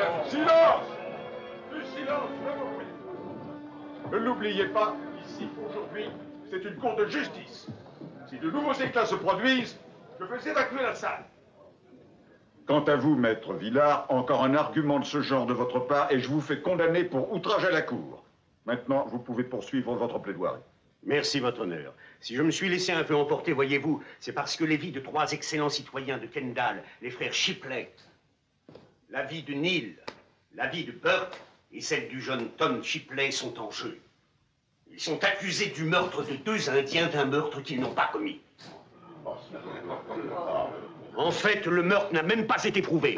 Silence! Du silence, je vous prie. Ne l'oubliez pas, ici, aujourd'hui, c'est une cour de justice. Si de nouveaux éclats se produisent, je fais évacuer la salle. Quant à vous, maître Villard, encore un argument de ce genre de votre part et je vous fais condamner pour outrage à la cour. Maintenant, vous pouvez poursuivre votre plaidoirie. Merci, votre honneur. Si je me suis laissé un peu emporter, voyez-vous, c'est parce que les vies de trois excellents citoyens de Kendall, les frères Shipley, la vie de Neil, la vie de Burke et celle du jeune Tom Shipley sont en jeu. Ils sont accusés du meurtre de deux Indiens d'un meurtre qu'ils n'ont pas commis. En fait, le meurtre n'a même pas été prouvé.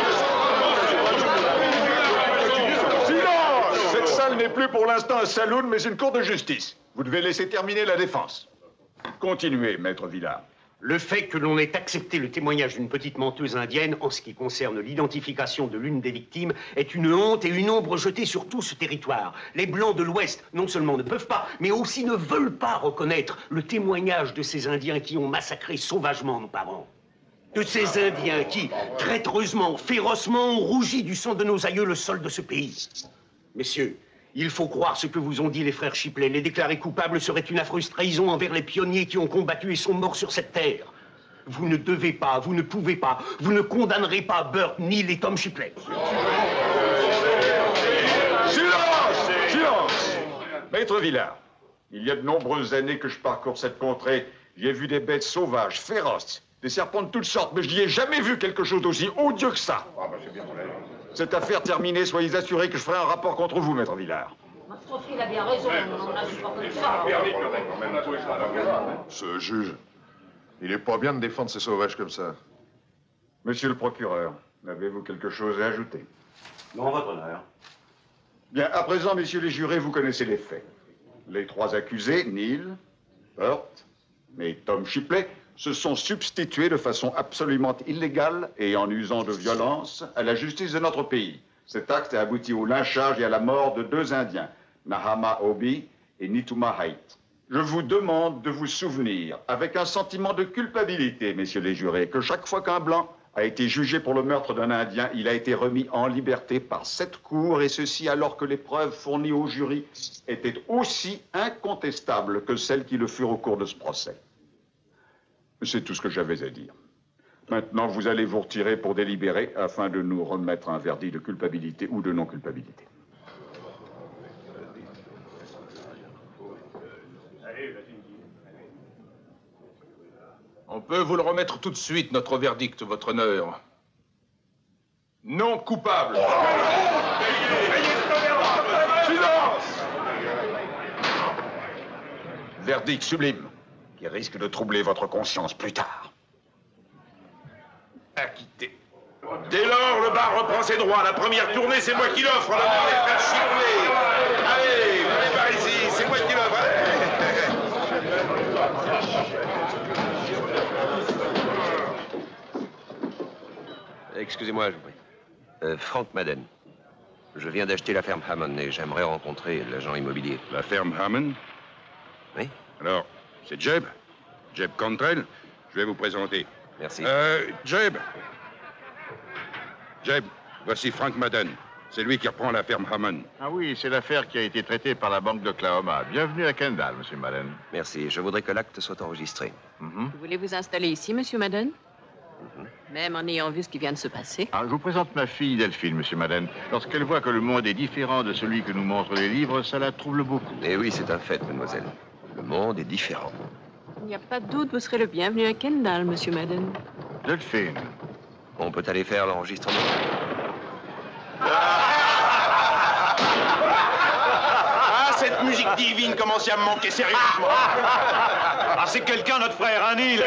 Silence! Cette salle n'est plus pour l'instant un saloon, mais une cour de justice. Vous devez laisser terminer la défense. Continuez, maître Villard. Le fait que l'on ait accepté le témoignage d'une petite menteuse indienne en ce qui concerne l'identification de l'une des victimes est une honte et une ombre jetée sur tout ce territoire. Les Blancs de l'Ouest non seulement ne peuvent pas, mais aussi ne veulent pas reconnaître le témoignage de ces Indiens qui ont massacré sauvagement nos parents. De ces Indiens qui, traîtreusement, férocement, ont rougi du sang de nos aïeux le sol de ce pays. Messieurs, il faut croire ce que vous ont dit les frères Shipley. Les déclarer coupables serait une affreuse trahison envers les pionniers qui ont combattu et sont morts sur cette terre. Vous ne devez pas, vous ne pouvez pas, vous ne condamnerez pas Burke ni les Tom Shipley. Silence! Silence! Maître Villard, il y a de nombreuses années que je parcours cette contrée. J'ai vu des bêtes sauvages, féroces, des serpents de toutes sortes, mais je n'y ai jamais vu quelque chose d'aussi odieux que ça. Cette affaire terminée, soyez assurés que je ferai un rapport contre vous, maître Villard. Votre fils a bien raison, on a supporté ça. Ce juge, il est pas bien de défendre ces sauvages comme ça. Monsieur le procureur, avez-vous quelque chose à ajouter? Non, votre honneur. Bien, à présent, messieurs les jurés, vous connaissez les faits. Les trois accusés, Neil, Burt et Tom Shipley, se sont substitués de façon absolument illégale et en usant de violence à la justice de notre pays. Cet acte a abouti au lynchage et à la mort de deux Indiens, Nahama Obi et Nituma Haight. Je vous demande de vous souvenir, avec un sentiment de culpabilité, messieurs les jurés, que chaque fois qu'un Blanc a été jugé pour le meurtre d'un Indien, il a été remis en liberté par cette cour, et ceci alors que les preuves fournies au jury étaient aussi incontestables que celles qui le furent au cours de ce procès. C'est tout ce que j'avais à dire. Maintenant, vous allez vous retirer pour délibérer afin de nous remettre un verdict de culpabilité ou de non-culpabilité. On peut vous le remettre tout de suite, notre verdict, votre honneur. Non coupable. Silence! Verdict sublime, qui risque de troubler votre conscience plus tard. Acquitté. Dès lors, le bar reprend ses droits. La première tournée, c'est moi qui l'offre. La mort des frères Shipley. Allez, venez par ici, c'est moi qui l'offre. Excusez-moi, je vous prie. Frank Madden. Je viens d'acheter la ferme Hammond et j'aimerais rencontrer l'agent immobilier. La ferme Hammond? Oui? Alors, c'est Jeb? Jeb Cantrell? Je vais vous présenter. Merci. Jeb! Jeb, voici Frank Madden. C'est lui qui reprend la ferme Hammond. Ah oui, c'est l'affaire qui a été traitée par la Banque d'Oklahoma. Bienvenue à Kendall, Monsieur Madden. Merci. Je voudrais que l'acte soit enregistré. Vous voulez vous installer ici, Monsieur Madden? Même en ayant vu ce qui vient de se passer. Ah, je vous présente ma fille Delphine, Monsieur Madden. Lorsqu'elle voit que le monde est différent de celui que nous montrent les livres, ça la trouble beaucoup. Eh oui, c'est un fait, mademoiselle. Le monde est différent. Il n'y a pas de doute, vous serez le bienvenu à Kendall, Monsieur Madden. Delphine. On peut aller faire l'enregistrement. Ah, cette musique divine commençait à me manquer sérieusement. Ah, c'est quelqu'un, notre frère, un Neil.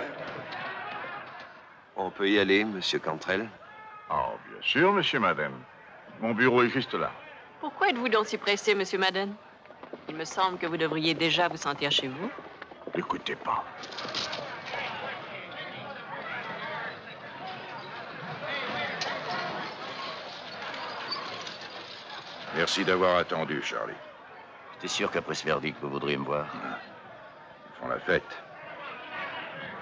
On peut y aller, Monsieur Cantrell? Oh, bien sûr, Monsieur Madden. Mon bureau est juste là. Pourquoi êtes-vous donc si pressé, Monsieur Madden? Il me semble que vous devriez déjà vous sentir chez vous. N'écoutez pas. Merci d'avoir attendu, Charlie. J'étais sûr qu'après ce verdict, vous voudriez me voir. Ils font la fête.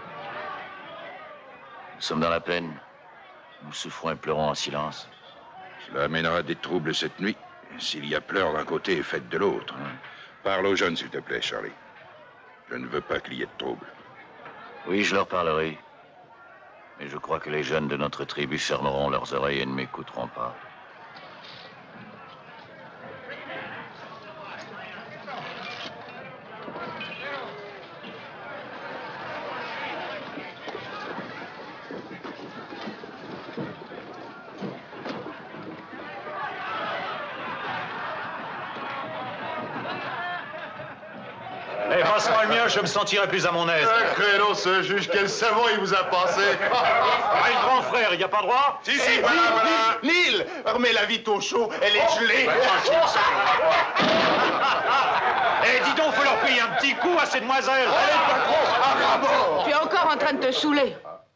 Nous sommes dans la peine. Nous souffrons et pleurons en silence. Cela amènera des troubles cette nuit. S'il y a pleurs d'un côté et fête de l'autre. Parle aux jeunes, s'il te plaît, Charlie. Je ne veux pas qu'il y ait de trouble. Oui, je leur parlerai. Mais je crois que les jeunes de notre tribu fermeront leurs oreilles et ne m'écouteront pas. Eh, passe-moi le mien, je me sentirai plus à mon aise. Crénon, ce juge, quel savon il vous a passé. Ah, le grand frère, il n'y a pas droit? Si, voilà. Neil, remets la vitre au chaud, elle est gelée. Eh, dis donc, faut leur payer un petit coup à ces demoiselles. Allez, patron, à rabord. Tu es encore en train de te saouler.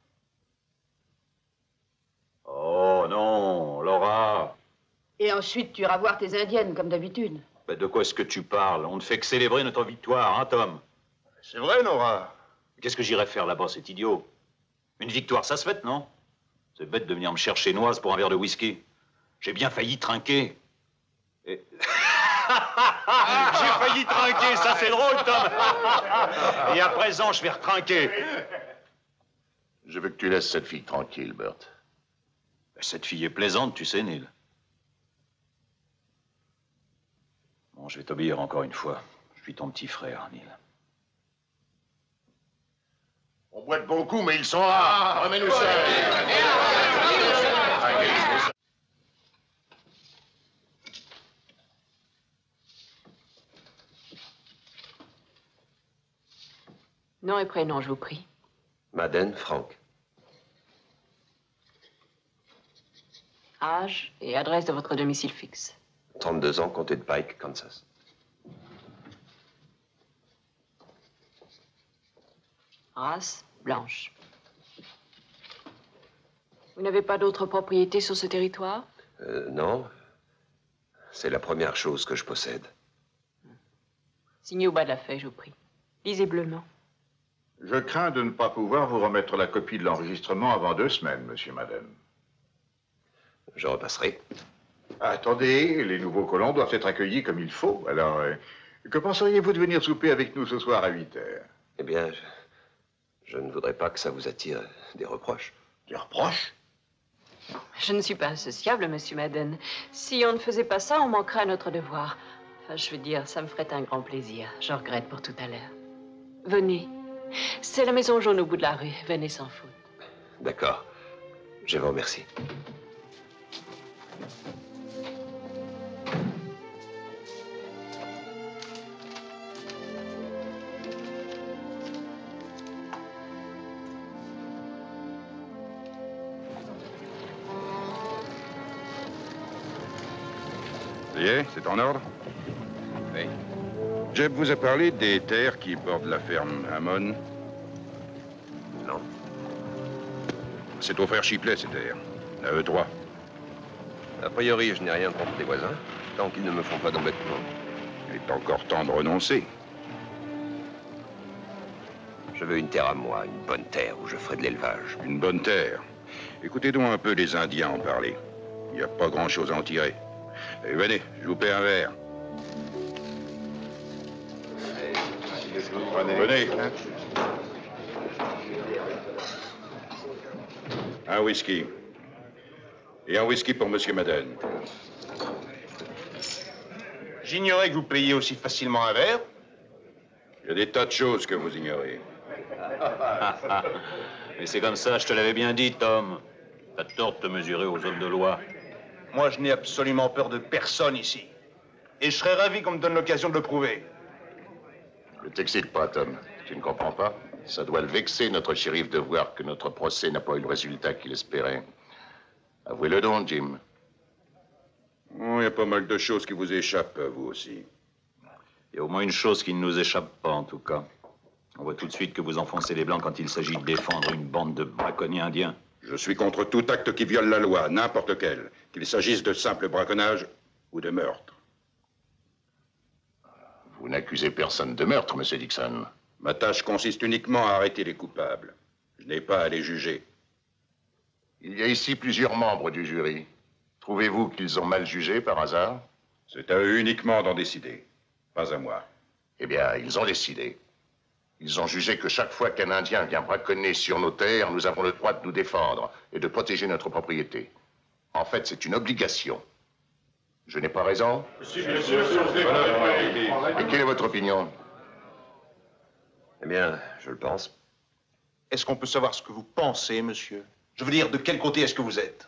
Oh non, Laura. Et ensuite, tu iras voir tes indiennes, comme d'habitude. Ben, de quoi est-ce que tu parles? On ne fait que célébrer notre victoire, hein, Tom? C'est vrai, Nora. Qu'est-ce que j'irais faire là-bas, c'est idiot? Une victoire, ça se fête, non? C'est bête de venir me chercher noise pour un verre de whisky. J'ai bien failli trinquer. Et... J'ai failli trinquer, ça c'est drôle, Tom. Et à présent, je vais retrinquer. Je veux que tu laisses cette fille tranquille, Bert. Cette fille est plaisante, tu sais, Neil. Bon, je vais t'obéir encore une fois. Je suis ton petit frère, Neil. On boit de bons coups, mais ils sont rares. Remets-nous ça. Nom et prénom, je vous prie. Madden, Frank. Âge et adresse de votre domicile fixe. 32 ans, comté de Pike, Kansas. Race, blanche. Vous n'avez pas d'autres propriétés sur ce territoire? Non. C'est la première chose que je possède. Signez au bas de la feuille, je vous prie. Lisiblement. Je crains de ne pas pouvoir vous remettre la copie de l'enregistrement avant 2 semaines, monsieur Madden. Je repasserai. Attendez, les nouveaux colons doivent être accueillis comme il faut. Alors, que penseriez-vous de venir souper avec nous ce soir à 8 heures? Eh bien, je ne voudrais pas que ça vous attire des reproches. Des reproches? Je ne suis pas insociable, monsieur Madden. Si on ne faisait pas ça, on manquerait à notre devoir. Enfin, je veux dire, ça me ferait un grand plaisir. Je regrette pour tout à l'heure. Venez. C'est la maison jaune au bout de la rue. Venez sans faute. D'accord. Je vous remercie. Ça y est, c'est en ordre? Oui. Jeb vous a parlé des terres qui bordent la ferme Hammond? Non. C'est au frère Shipley, ces terres. À eux 3. A priori, je n'ai rien contre les voisins, tant qu'ils ne me font pas d'embêtement. Il est encore temps de renoncer. Je veux une terre à moi, une bonne terre où je ferai de l'élevage. Une bonne terre. Écoutez donc un peu les Indiens en parler. Il n'y a pas grand-chose à en tirer. Et venez, je vous paie un verre. Venez. Un whisky. Et un whisky pour Monsieur Madden. J'ignorais que vous payiez aussi facilement un verre. Il y a des tas de choses que vous ignorez. Mais c'est comme ça, je te l'avais bien dit, Tom. T'as tort de te mesurer aux hommes de loi. Moi, je n'ai absolument peur de personne ici. Et je serais ravi qu'on me donne l'occasion de le prouver. Ne t'excite pas, Tom. Tu ne comprends pas? Ça doit le vexer, notre shérif, de voir que notre procès n'a pas eu le résultat qu'il espérait. Avouez-le donc, Jim. Oh, il y a pas mal de choses qui vous échappent, à vous aussi. Il y a au moins une chose qui ne nous échappe pas, en tout cas. On voit tout de suite que vous enfoncez les Blancs quand il s'agit de défendre une bande de braconniers indiens. Je suis contre tout acte qui viole la loi, n'importe lequel, qu'il s'agisse de simple braconnage ou de meurtre. Vous n'accusez personne de meurtre, monsieur Dixon. Ma tâche consiste uniquement à arrêter les coupables. Je n'ai pas à les juger. Il y a ici plusieurs membres du jury. Trouvez-vous qu'ils ont mal jugé par hasard? C'est à eux uniquement d'en décider, pas à moi. Eh bien, ils ont décidé. Ils ont jugé que chaque fois qu'un Indien vient braconner sur nos terres, nous avons le droit de nous défendre et de protéger notre propriété. En fait, c'est une obligation. Je n'ai pas raison? Si, bien sûr. Et quelle est votre opinion? Eh bien, je le pense. Est-ce qu'on peut savoir ce que vous pensez, monsieur? Je veux dire, de quel côté est-ce que vous êtes?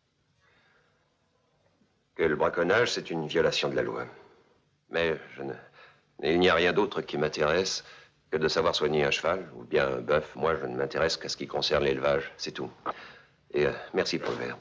Que le braconnage, c'est une violation de la loi. Mais il n'y a rien d'autre qui m'intéresse que de savoir soigner un cheval ou bien un bœuf. Moi, je ne m'intéresse qu'à ce qui concerne l'élevage, c'est tout. Et merci pour le verre.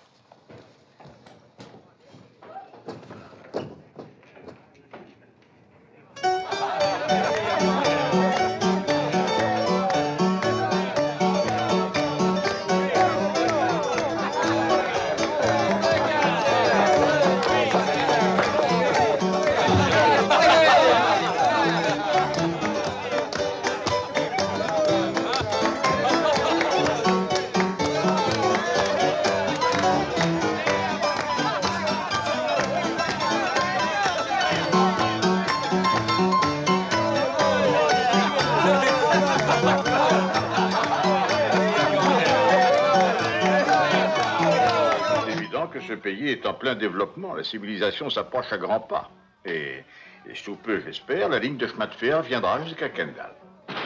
Ce pays est en plein développement. La civilisation s'approche à grands pas. Et sous peu, j'espère, la ligne de chemin de fer viendra jusqu'à Kendall.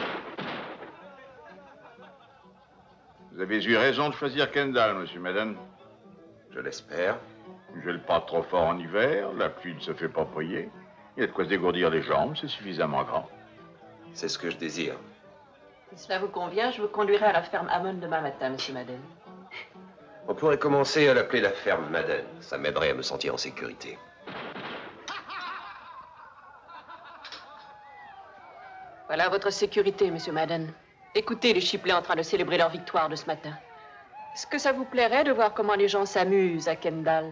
Vous avez eu raison de choisir Kendall, monsieur Madden. Je l'espère. Il ne gèle pas trop fort en hiver, la pluie ne se fait pas prier. Il y a de quoi se dégourdir les jambes, c'est suffisamment grand. C'est ce que je désire. Si cela vous convient, je vous conduirai à la ferme Hammond demain matin, monsieur Madden. On pourrait commencer à l'appeler la ferme Madden. Ça m'aiderait à me sentir en sécurité. Voilà votre sécurité, monsieur Madden. Écoutez les Shipley en train de célébrer leur victoire de ce matin. Est-ce que ça vous plairait de voir comment les gens s'amusent à Kendall?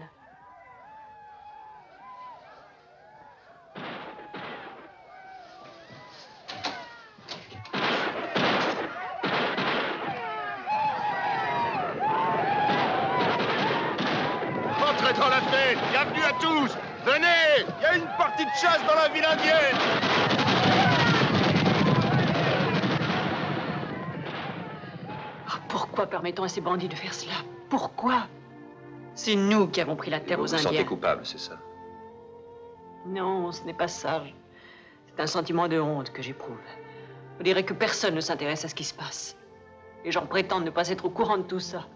Entrez dans la fête! Bienvenue à tous! Venez! Il y a une partie de chasse dans la ville indienne! Pourquoi permettons à ces bandits de faire cela? Pourquoi? C'est nous qui avons pris la terre aux Indiens. Vous vous sentez coupable, c'est ça? Non, ce n'est pas ça. C'est un sentiment de honte que j'éprouve. On dirait que personne ne s'intéresse à ce qui se passe. Les gens prétendent ne pas être au courant de tout ça.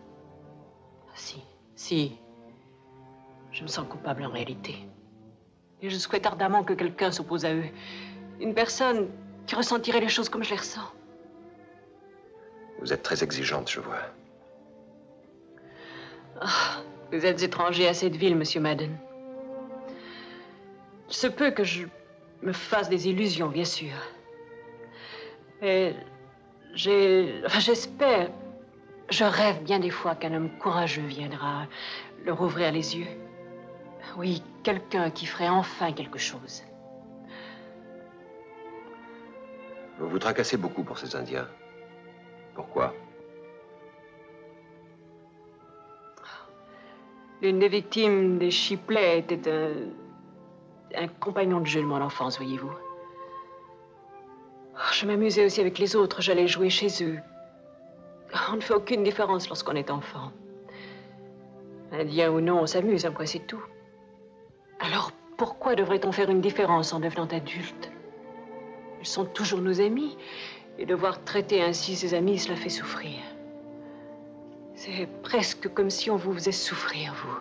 Si. Je me sens coupable en réalité. Et je souhaite ardemment que quelqu'un s'oppose à eux. Une personne qui ressentirait les choses comme je les ressens. Vous êtes très exigeante, je vois. Vous êtes étranger à cette ville, monsieur Madden. Il se peut que je me fasse des illusions, bien sûr. Mais j'espère, je rêve bien des fois qu'un homme courageux viendra leur ouvrir les yeux. Oui, quelqu'un qui ferait enfin quelque chose. Vous vous tracassez beaucoup pour ces Indiens. Pourquoi? L'une des victimes des Shipley était un compagnon de jeu de mon enfance, voyez-vous. Je m'amusais aussi avec les autres, j'allais jouer chez eux. On ne fait aucune différence lorsqu'on est enfant. Indien ou non, on s'amuse, après c'est tout. Alors pourquoi devrait-on faire une différence en devenant adulte? Ils sont toujours nos amis. Et devoir traiter ainsi ses amis, cela fait souffrir. C'est presque comme si on vous faisait souffrir, vous.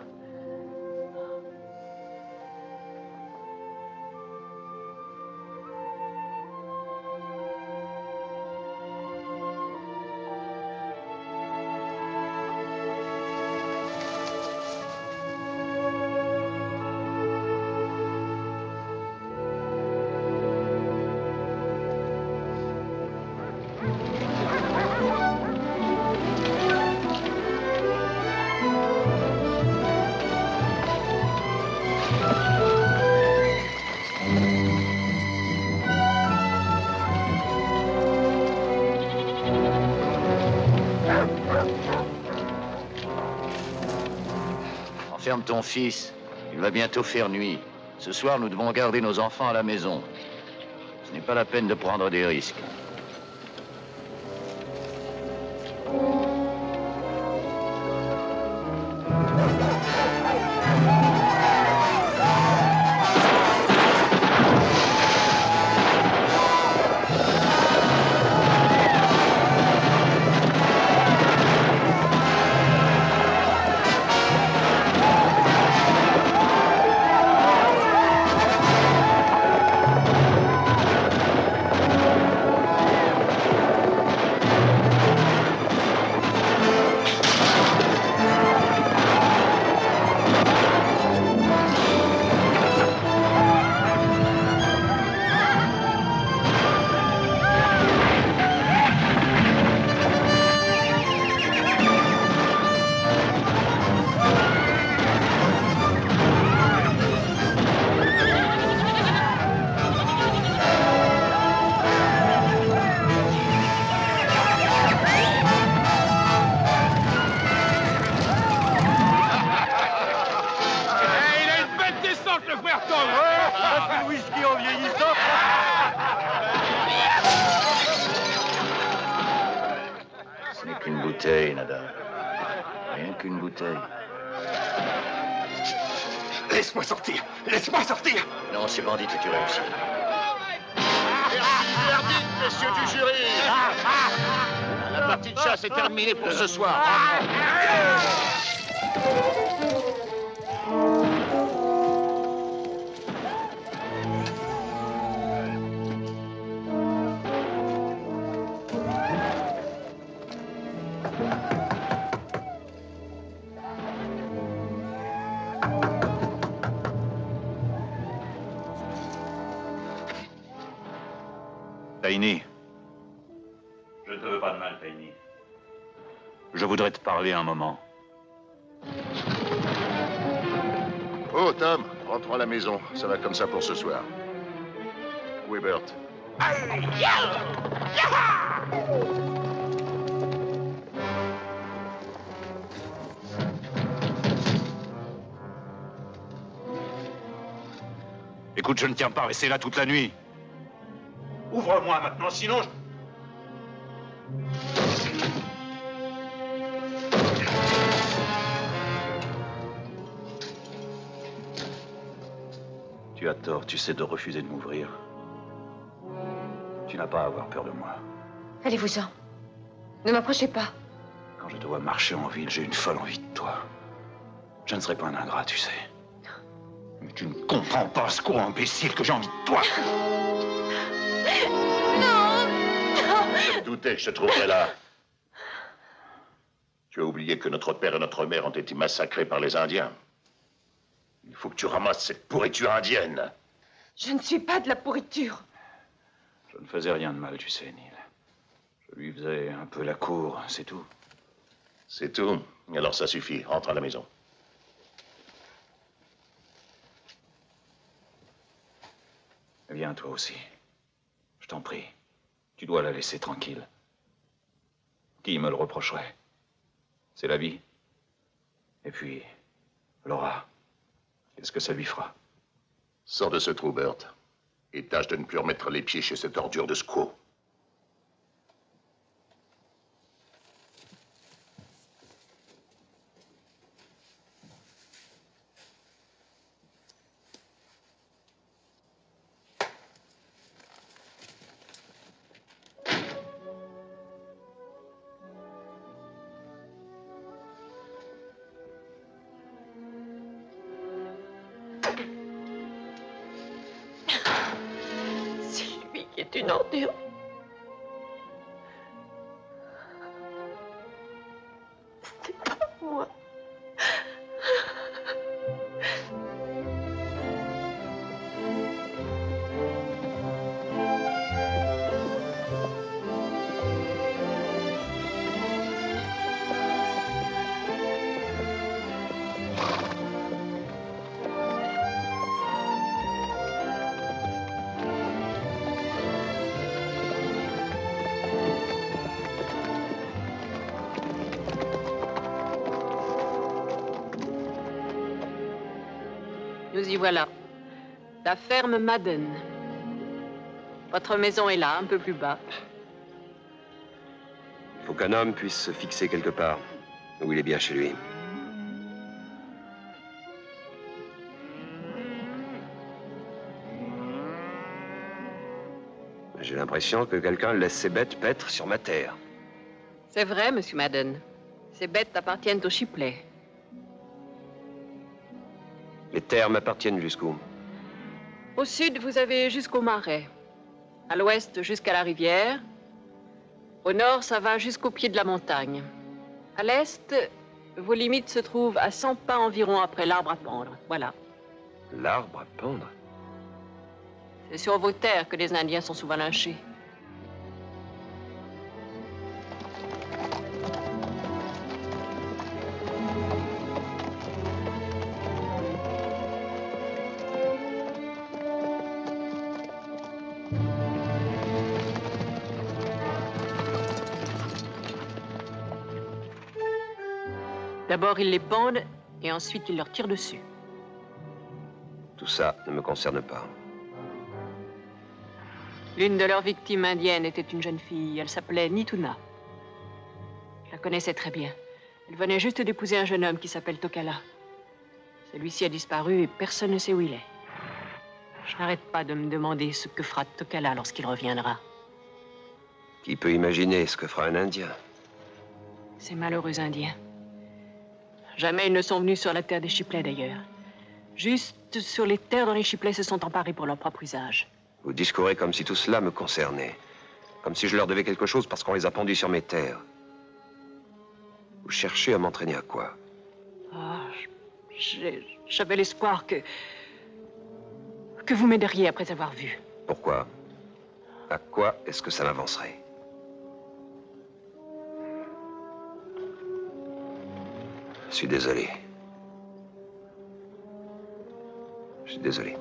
ferme ton fils. Il va bientôt faire nuit. Ce soir, nous devons garder nos enfants à la maison. Ce n'est pas la peine de prendre des risques. Ce n'est qu'une bouteille, Nada. Rien qu'une bouteille. Laisse-moi sortir! Laisse-moi sortir! Non, c'est bandit que tu réussis. Verdict, messieurs du jury! La partie de chasse est terminée pour ce soir. Taini, Je ne te veux pas de mal, Taini. je voudrais te parler un moment. Oh, Tom, rentrons à la maison. Ça va comme ça pour ce soir. Où est Bert? Écoute, je ne tiens pas à rester là toute la nuit. Ouvre-moi maintenant, sinon je... Tu as tort, tu sais, de refuser de m'ouvrir. Tu n'as pas à avoir peur de moi. Allez-vous-en. Ne m'approchez pas. Quand je te vois marcher en ville, j'ai une folle envie de toi. Je ne serai pas un ingrat, tu sais. Mais tu ne comprends pas, ce gros imbécile, que j'ai envie de toi. Je me doutais que je te trouverais là. Tu as oublié que notre père et notre mère ont été massacrés par les Indiens. Il faut que tu ramasses cette pourriture indienne. Je ne suis pas de la pourriture. Je ne faisais rien de mal, tu sais, Neil. Je lui faisais un peu la cour, c'est tout. C'est tout? Alors ça suffit. Rentre à la maison. Viens, toi aussi. Je t'en prie. Tu dois la laisser tranquille. Qui me le reprocherait? C'est la vie. Et puis, Laura, qu'est-ce que ça lui fera? Sors de ce trou, Bert. Et tâche de ne plus remettre les pieds chez cette ordure de squaw. C'est une ordure. C'est pas moi. Nous y voilà. La ferme Madden. Votre maison est là, un peu plus bas. Il faut qu'un homme puisse se fixer quelque part, où il est bien chez lui. J'ai l'impression que quelqu'un laisse ses bêtes paître sur ma terre. C'est vrai, Monsieur Madden. Ces bêtes appartiennent aux Shipley. Les terres m'appartiennent jusqu'où? Au sud, vous avez jusqu'au marais. À l'ouest, jusqu'à la rivière. Au nord, ça va jusqu'au pied de la montagne. À l'est, vos limites se trouvent à 100 pas environ après l'arbre à pendre. Voilà. L'arbre à pendre? C'est sur vos terres que les Indiens sont souvent lynchés. D'abord, ils les pendent et ensuite, ils leur tirent dessus. Tout ça ne me concerne pas. L'une de leurs victimes indiennes était une jeune fille. Elle s'appelait Nituna. Je la connaissais très bien. Elle venait juste d'épouser un jeune homme qui s'appelle Tokala. Celui-ci a disparu et personne ne sait où il est. Je n'arrête pas de me demander ce que fera Tokala lorsqu'il reviendra. Qui peut imaginer ce que fera un Indien? Ces malheureux Indiens. Jamais ils ne sont venus sur la terre des Shipley, d'ailleurs. Juste sur les terres dont les Shipley se sont emparés pour leur propre usage. Vous discourez comme si tout cela me concernait. Comme si je leur devais quelque chose parce qu'on les a pendus sur mes terres. Vous cherchez à m'entraîner à quoi? J'avais l'espoir que vous m'aideriez après avoir vu. Pourquoi? À quoi est-ce que ça m'avancerait? Je suis désolé. Je suis désolé.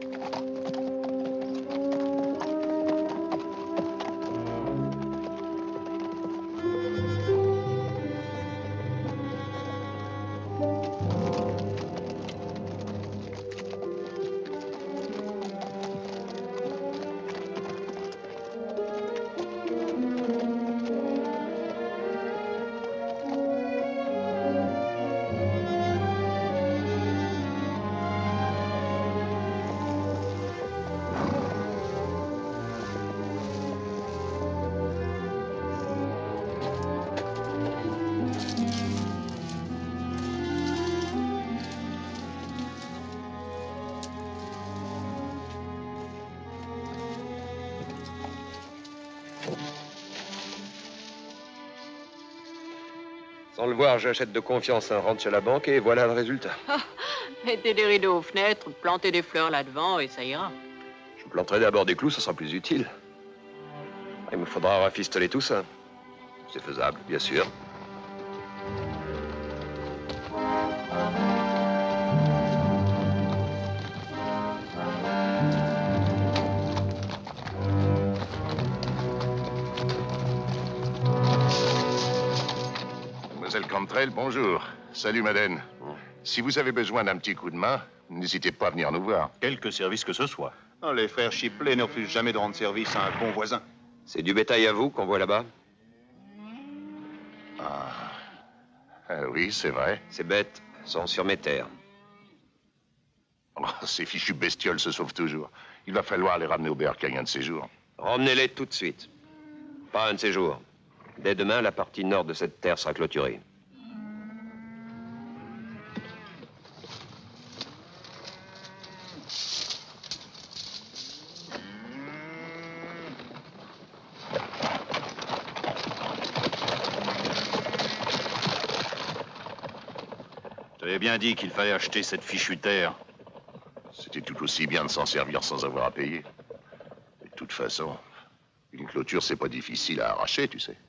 Sans le voir, j'achète de confiance un rente chez la banque et voilà le résultat. Mettez des rideaux aux fenêtres, plantez des fleurs là-devant et ça ira. Je planterai d'abord des clous, ça sera plus utile. Il me faudra rafistoler tout ça. C'est faisable, bien sûr. Mademoiselle Cantrell, bonjour. Salut, Madeleine. Si vous avez besoin d'un petit coup de main, n'hésitez pas à venir nous voir. Quelque service que ce soit. Oh, les frères Shipley ne refusent jamais de rendre service à un bon voisin. C'est du bétail à vous qu'on voit là-bas? Oui, c'est vrai. Ces bêtes sont sur mes terres. Oh, ces fichues bestioles se sauvent toujours. Il va falloir les ramener au bercail un de ces jours. Ramenez-les tout de suite. Pas un de ces jours. Dès demain, la partie nord de cette terre sera clôturée. Je t'avais bien dit qu'il fallait acheter cette fichue terre. C'était tout aussi bien de s'en servir sans avoir à payer. Et de toute façon, une clôture, c'est pas difficile à arracher, tu sais.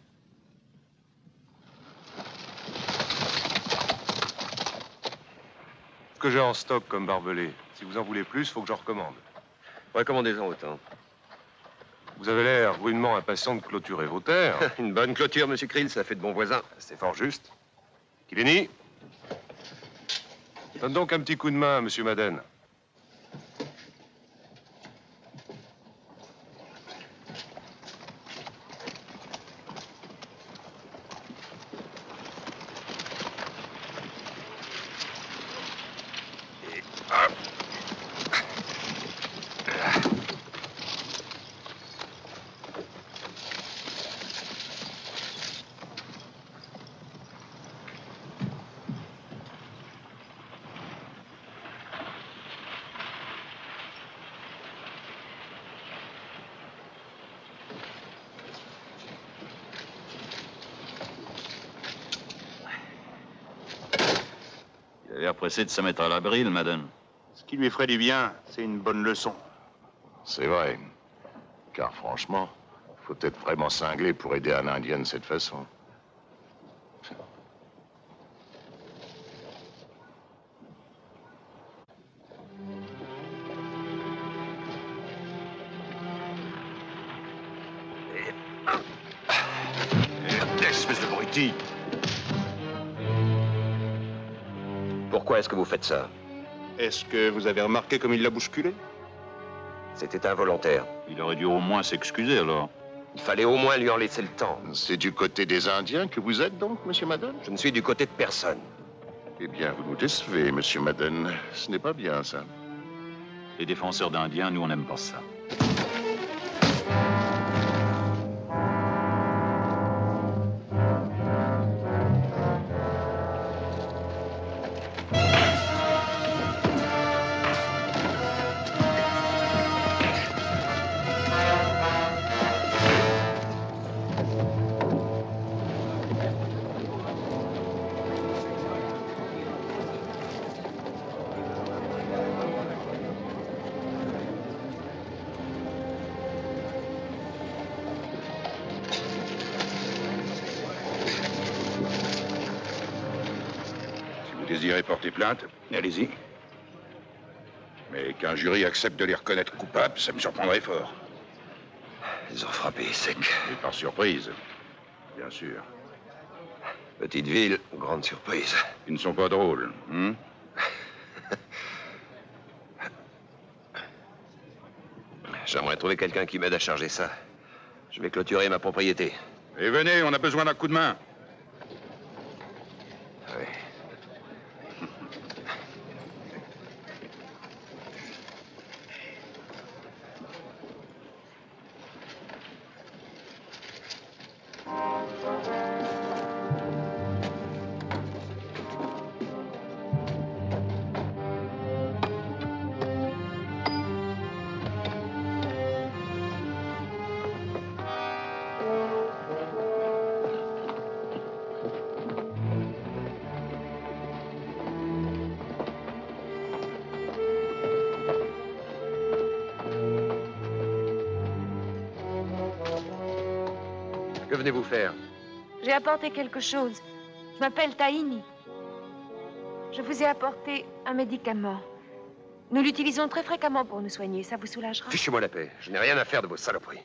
Ce que j'ai en stock comme barbelé. Si vous en voulez plus, faut que j'en recommande. Recommandez-en autant. Vous avez l'air rudement impatient de clôturer vos terres. Une bonne clôture, monsieur Krill, ça fait de bons voisins. C'est fort juste. Kileni, donne donc un petit coup de main à monsieur Madden. l'air pressé de se mettre à l'abri, le Madden. Ce qui lui ferait du bien, c'est une bonne leçon. C'est vrai. Car franchement, faut être vraiment cinglé pour aider un Indien de cette façon. Espèce de bruti. Pourquoi est-ce que vous faites ça? Est-ce que vous avez remarqué comme il l'a bousculé? C'était involontaire. Il aurait dû au moins s'excuser, alors. Il fallait au moins lui en laisser le temps. C'est du côté des Indiens que vous êtes donc, monsieur Madden? Je ne suis du côté de personne. Eh bien, vous nous décevez, monsieur Madden. Ce n'est pas bien, ça. Les défenseurs d'Indiens, nous, on n'aime pas ça. Désirez porter plainte? Allez-y. Mais qu'un jury accepte de les reconnaître coupables, ça me surprendrait fort. Ils ont frappé sec. Et par surprise, bien sûr. Petite ville, grande surprise. Ils ne sont pas drôles, hein? J'aimerais trouver quelqu'un qui m'aide à charger ça. Je vais clôturer ma propriété. Et venez, on a besoin d'un coup de main. Oui. Que venez-vous faire? J'ai apporté quelque chose. Je m'appelle Taini. Je vous ai apporté un médicament. Nous l'utilisons très fréquemment pour nous soigner. Ça vous soulagera? Fichez-moi la paix. Je n'ai rien à faire de vos saloperies.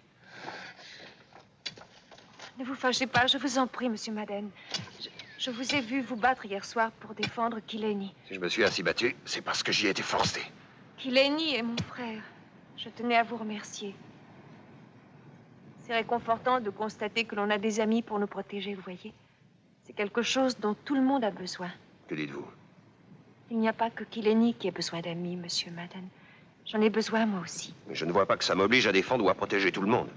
Ne vous fâchez pas, je vous en prie, monsieur Madden. Je vous ai vu vous battre hier soir pour défendre Kileni. Si je me suis ainsi battu, c'est parce que j'y ai été forcé. Kileni est mon frère. Je tenais à vous remercier. C'est réconfortant de constater que l'on a des amis pour nous protéger, vous voyez. C'est quelque chose dont tout le monde a besoin. Que dites-vous? Il n'y a pas que Kileni qui ait besoin d'amis, monsieur Madden. J'en ai besoin, moi aussi. Mais je ne vois pas que ça m'oblige à défendre ou à protéger tout le monde.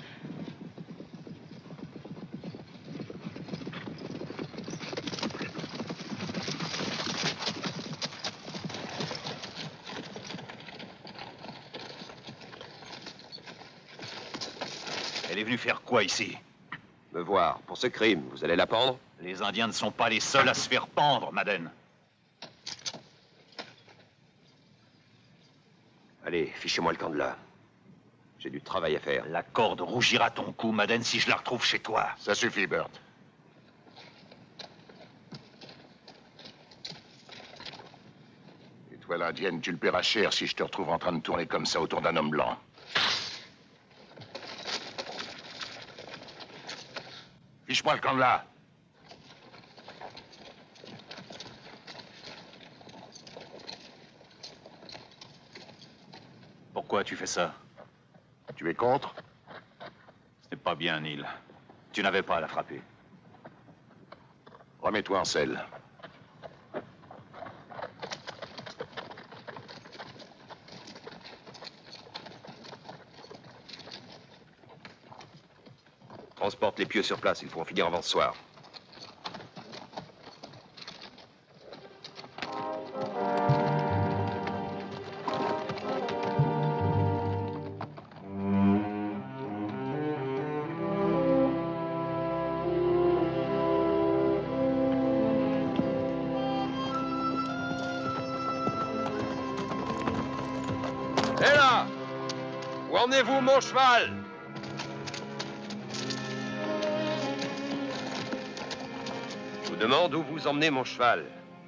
Elle est venue faire quoi ici? Me voir. Pour ce crime, vous allez la pendre? Les Indiens ne sont pas les seuls à se faire pendre, Madden. Allez, fichez-moi le camp de là. J'ai du travail à faire. La corde rougira ton cou, Madden, si je la retrouve chez toi. Ça suffit, Burt. Et toi, l'Indienne, tu le paieras cher si je te retrouve en train de tourner comme ça autour d'un homme blanc. Fiche-moi le camp de là. Pourquoi tu fais ça? Tu es contre? Ce n'est pas bien, Neil. Tu n'avais pas à la frapper. Remets-toi en selle. Transporte les pieux sur place, il faut en finir avant ce soir. Hé là! Où emmenez-vous mon cheval? Je vous demande où vous emmenez mon cheval.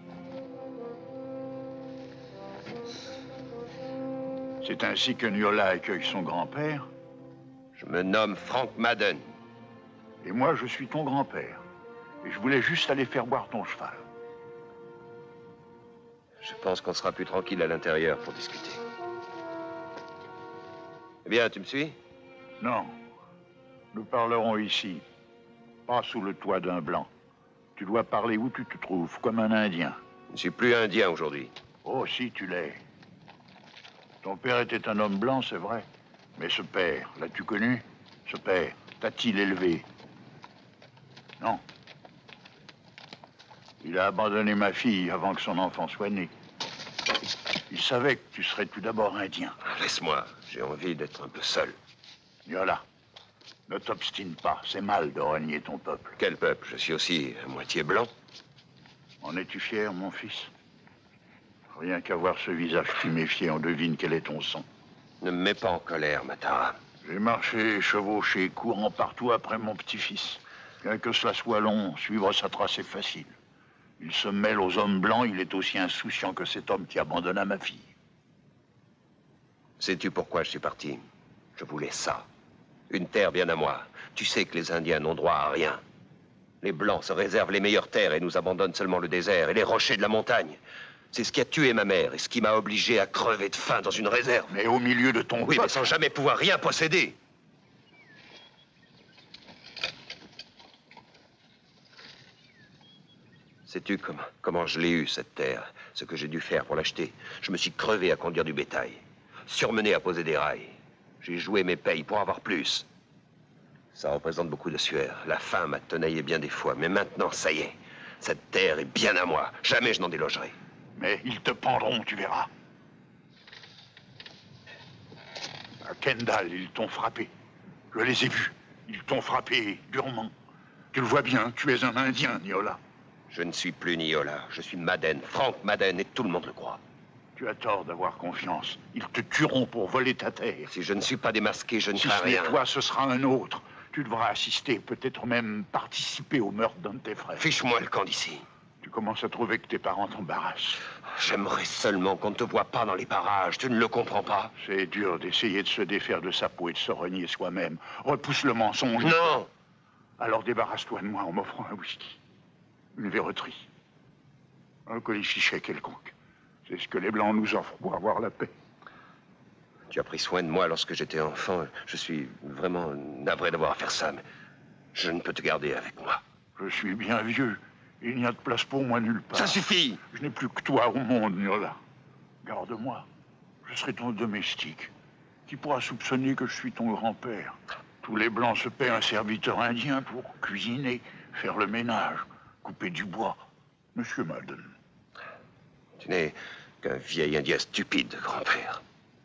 C'est ainsi que Niola accueille son grand-père? Je me nomme Frank Madden. Et moi, je suis ton grand-père. Et je voulais juste aller faire boire ton cheval. Je pense qu'on sera plus tranquille à l'intérieur pour discuter. Eh bien, tu me suis? Non. Nous parlerons ici. Pas sous le toit d'un blanc. Tu dois parler où tu te trouves, comme un Indien. Je ne suis plus Indien aujourd'hui. Oh, si, tu l'es. Ton père était un homme blanc, c'est vrai. Mais ce père, l'as-tu connu? Ce père, t'a-t-il élevé? Non. Il a abandonné ma fille avant que son enfant soit né. Il savait que tu serais tout d'abord indien. Laisse-moi, j'ai envie d'être un peu seul. Voilà. Ne t'obstine pas, c'est mal de renier ton peuple. Quel peuple? Je suis aussi à moitié blanc. En es-tu fier, mon fils? Rien qu'à voir ce visage tuméfié, on devine quel est ton sang. Ne me mets pas en colère, Matara. J'ai marché, chevauché, courant partout après mon petit-fils. Bien que cela soit long, suivre sa trace est facile. Il se mêle aux hommes blancs, il est aussi insouciant que cet homme qui abandonna ma fille. Sais-tu pourquoi je suis parti? Je voulais ça. Une terre bien à moi. Tu sais que les Indiens n'ont droit à rien. Les Blancs se réservent les meilleures terres et nous abandonnent seulement le désert et les rochers de la montagne. C'est ce qui a tué ma mère et ce qui m'a obligé à crever de faim dans une réserve. Mais au milieu de ton Oui, mais sans jamais pouvoir rien posséder. Sais-tu comment je l'ai eue, cette terre? Ce que j'ai dû faire pour l'acheter? Je me suis crevé à conduire du bétail, surmené à poser des rails. J'ai joué mes payes pour avoir plus. Ça représente beaucoup de sueur. La faim m'a tenaillé bien des fois, mais maintenant, ça y est. Cette terre est bien à moi. Jamais je n'en délogerai. Mais ils te pendront, tu verras. À Kendall, ils t'ont frappé. Je les ai vus. Ils t'ont frappé durement. Tu le vois bien, tu es un Indien, Niola. Je ne suis plus Niola. Je suis Madden, Frank Madden, et tout le monde le croit. Tu as tort d'avoir confiance. Ils te tueront pour voler ta terre. Si je ne suis pas démasqué, je ne Si crains ce rien. n'est toi, ce sera un autre. Tu devras assister, peut-être même participer au meurtre d'un de tes frères. Fiche-moi le camp d'ici. Tu commences à trouver que tes parents t'embarrassent. J'aimerais seulement qu'on ne te voie pas dans les parages. Tu ne le comprends pas? C'est dur d'essayer de se défaire de sa peau et de se renier soi-même. Repousse le mensonge. Non! Alors débarrasse-toi de moi en m'offrant un whisky. Une verroterie. Un colifichet quelconque. C'est ce que les Blancs nous offrent pour avoir la paix. Tu as pris soin de moi lorsque j'étais enfant. Je suis vraiment navré d'avoir à faire ça, mais je ne peux te garder avec moi. Je suis bien vieux. Il n'y a de place pour moi nulle part. Ça suffit! Je n'ai plus que toi au monde, Niola. Garde-moi. Je serai ton domestique. Qui pourra soupçonner que je suis ton grand-père? Tous les Blancs se paient un serviteur indien pour cuisiner, faire le ménage, couper du bois. Monsieur Madden. Tu n'es qu'un vieil Indien stupide, grand-père.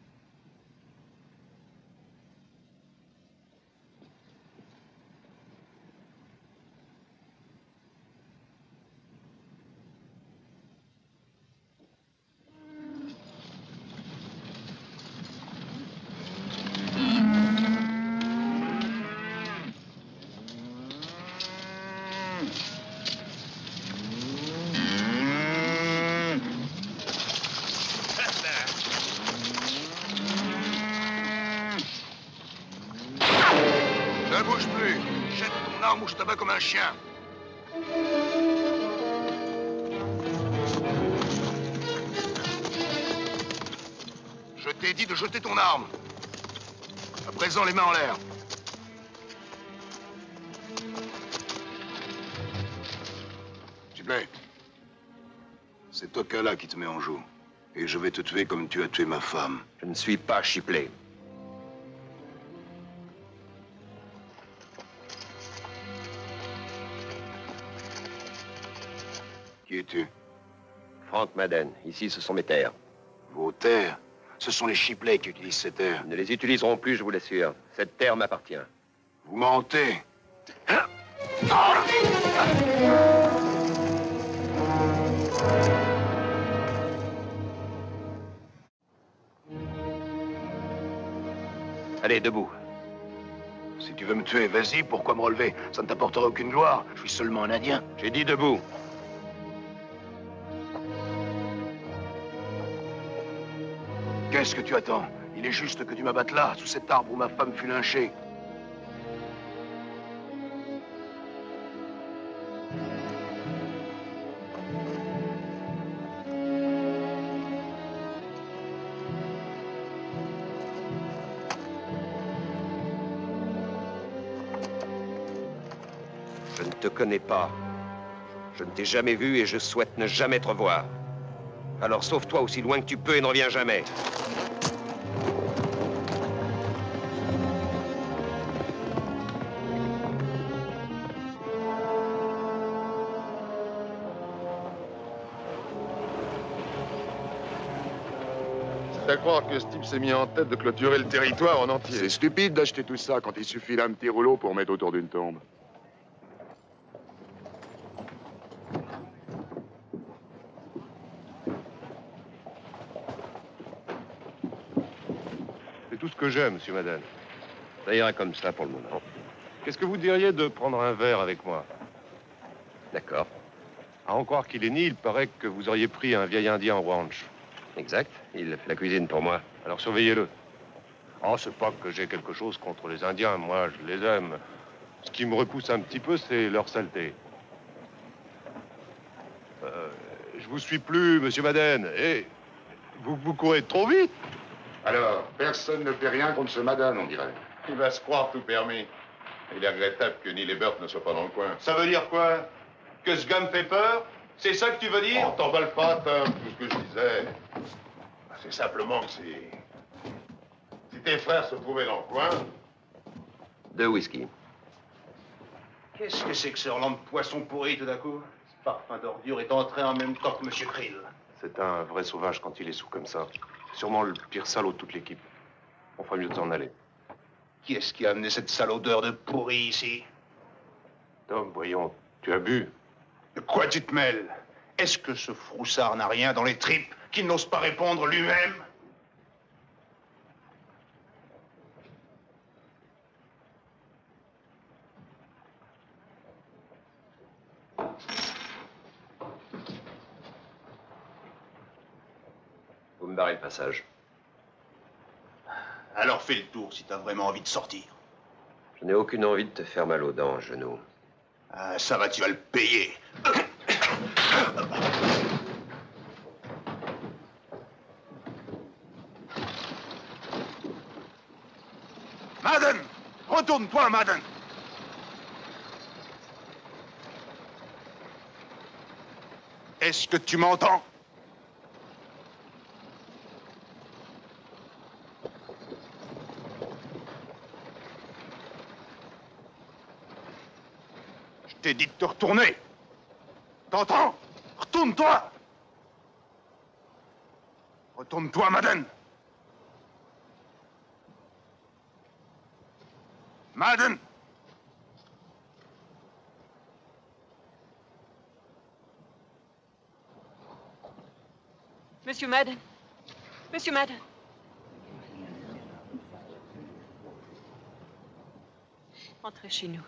Ne bouge plus. Jette ton arme ou je te bats comme un chien. Je t'ai dit de jeter ton arme. À présent, les mains en l'air. Chipley, c'est Tokala qui te met en joue. Et je vais te tuer comme tu as tué ma femme. Je ne suis pas Chipley. Qui es-tu? Frank Madden. Ici, ce sont mes terres. Vos terres? Ce sont les Chipley qui utilisent ces terres. Ils ne les utiliseront plus, je vous l'assure. Cette terre m'appartient. Vous mentez. Allez, debout. Si tu veux me tuer, vas-y, pourquoi me relever? Ça ne t'apportera aucune gloire. Je suis seulement un Indien. J'ai dit debout. Qu'est-ce que tu attends? Il est juste que tu m'abattes là, sous cet arbre où ma femme fut lynchée. Je ne te connais pas. Je ne t'ai jamais vu et je souhaite ne jamais te revoir. Alors sauve-toi aussi loin que tu peux et ne reviens jamais. C'est à croire que ce type s'est mis en tête de clôturer le territoire en entier. C'est stupide d'acheter tout ça quand il suffit d'un petit rouleau pour mettre autour d'une tombe. C'est tout ce que j'ai, monsieur Madden. Ça ira comme ça pour le moment. Qu'est-ce que vous diriez de prendre un verre avec moi? D'accord. À en croire qu'il est ni, il paraît que vous auriez pris un vieil Indien au ranch. Exact. Il fait la cuisine pour moi. Alors surveillez-le. Oh, c'est pas que j'ai quelque chose contre les Indiens. Moi, je les aime. Ce qui me repousse un petit peu, c'est leur saleté. Je vous suis plus, monsieur Madden. Et vous courez trop vite. Alors, personne ne fait rien contre ce Madden, on dirait. Il va se croire tout permis. Il est regrettable que Neil et Burt ne soient pas dans le coin. Ça veut dire quoi? Que ce gars me fait peur? C'est ça que tu veux dire? Oh, t'emballe pas, Tom, tout ce que je disais. C'est simplement que si tes frères se trouvaient dans le coin... 2 whisky. Qu'est-ce que c'est que ce relent de poisson pourri tout d'un coup? Ce parfum d'ordure est entré en même temps que M. Krill. C'est un vrai sauvage quand il est sous comme ça. C'est sûrement le pire salaud de toute l'équipe. On ferait mieux de s'en aller. Qui est-ce qui a amené cette sale odeur de pourri ici? Tom, voyons, tu as bu. De quoi tu te mêles? Est-ce que ce froussard n'a rien dans les tripes qu'il n'ose pas répondre lui-même? Vous me barrez le passage. Alors fais le tour si t'as vraiment envie de sortir. Je n'ai aucune envie de te faire mal aux dents, genou. Ah, ça va, tu vas le payer. Madden! Retourne-toi, Madden! Est-ce que tu m'entends? Je t'ai dit de te retourner. T'entends? Retourne-toi! Retourne-toi, Madden! Madden! Monsieur Madden. Monsieur Madden. Entrez chez nous.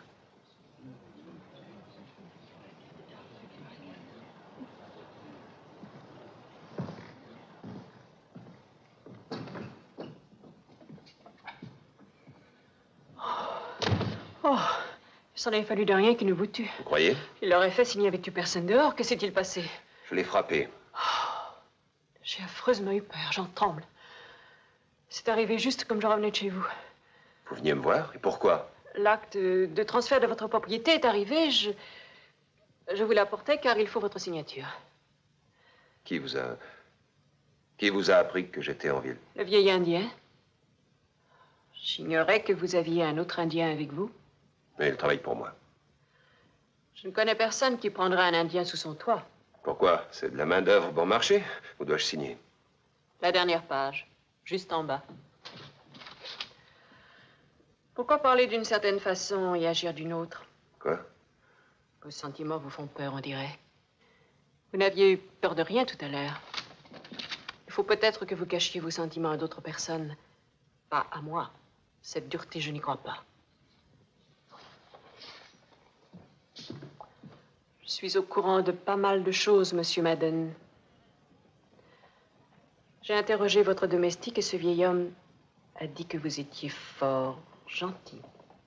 Oh, il s'en avait fallu de rien qu'il ne vous tue. Vous croyez? Il l'aurait fait s'il n'y avait eu personne dehors. Que s'est-il passé? Je l'ai frappé. J'ai affreusement eu peur, j'en tremble. C'est arrivé juste comme je revenais de chez vous. Vous veniez me voir? Et pourquoi? L'acte de transfert de votre propriété est arrivé. Je vous l'apportais car il faut votre signature. Qui vous a appris que j'étais en ville? Le vieil Indien. J'ignorais que vous aviez un autre Indien avec vous. Mais il travaille pour moi. Je ne connais personne qui prendrait un Indien sous son toit. Pourquoi? C'est de la main-d'œuvre bon marché? Où dois-je signer? La dernière page, juste en bas. Pourquoi parler d'une certaine façon et agir d'une autre? Quoi? Vos sentiments vous font peur, on dirait. Vous n'aviez eu peur de rien tout à l'heure. Il faut peut-être que vous cachiez vos sentiments à d'autres personnes. Pas à moi. Cette dureté, je n'y crois pas. Je suis au courant de pas mal de choses, Monsieur Madden. J'ai interrogé votre domestique et ce vieil homme a dit que vous étiez fort gentil.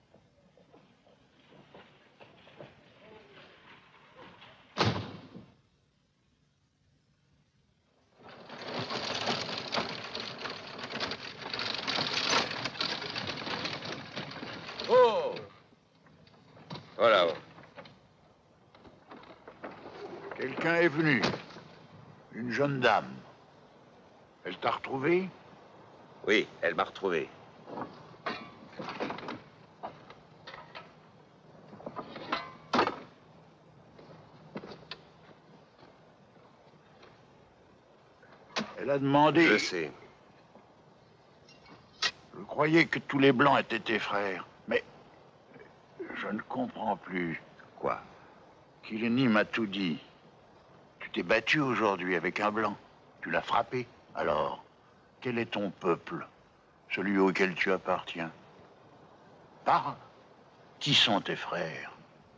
Oh! Voilà. Quelqu'un est venu. Une jeune dame. Elle t'a retrouvé? Oui, elle m'a retrouvé. Elle a demandé... Je sais. Je croyais que tous les Blancs étaient tes frères, mais je ne comprends plus. Quoi? Killenny m'a tout dit. Tu t'es battu aujourd'hui avec un Blanc. Tu l'as frappé. Alors, quel est ton peuple? Celui auquel tu appartiens? Parle. Qui sont tes frères?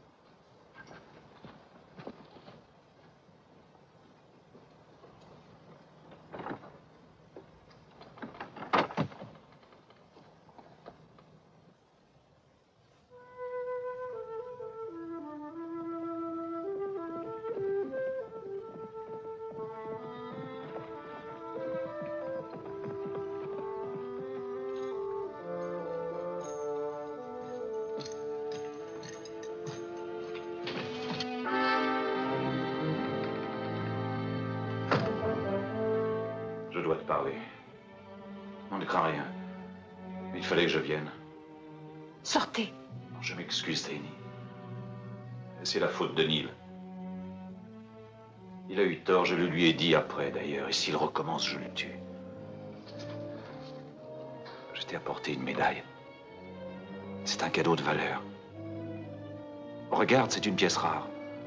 Je dois te parler. On ne craint rien. Il fallait que je vienne. Sortez. Je m'excuse, Taini. C'est la faute de Neil. Il a eu tort, je le lui ai dit après d'ailleurs, et s'il recommence, je le tue. Je t'ai apporté une médaille. C'est un cadeau de valeur. Regarde, c'est une pièce rare.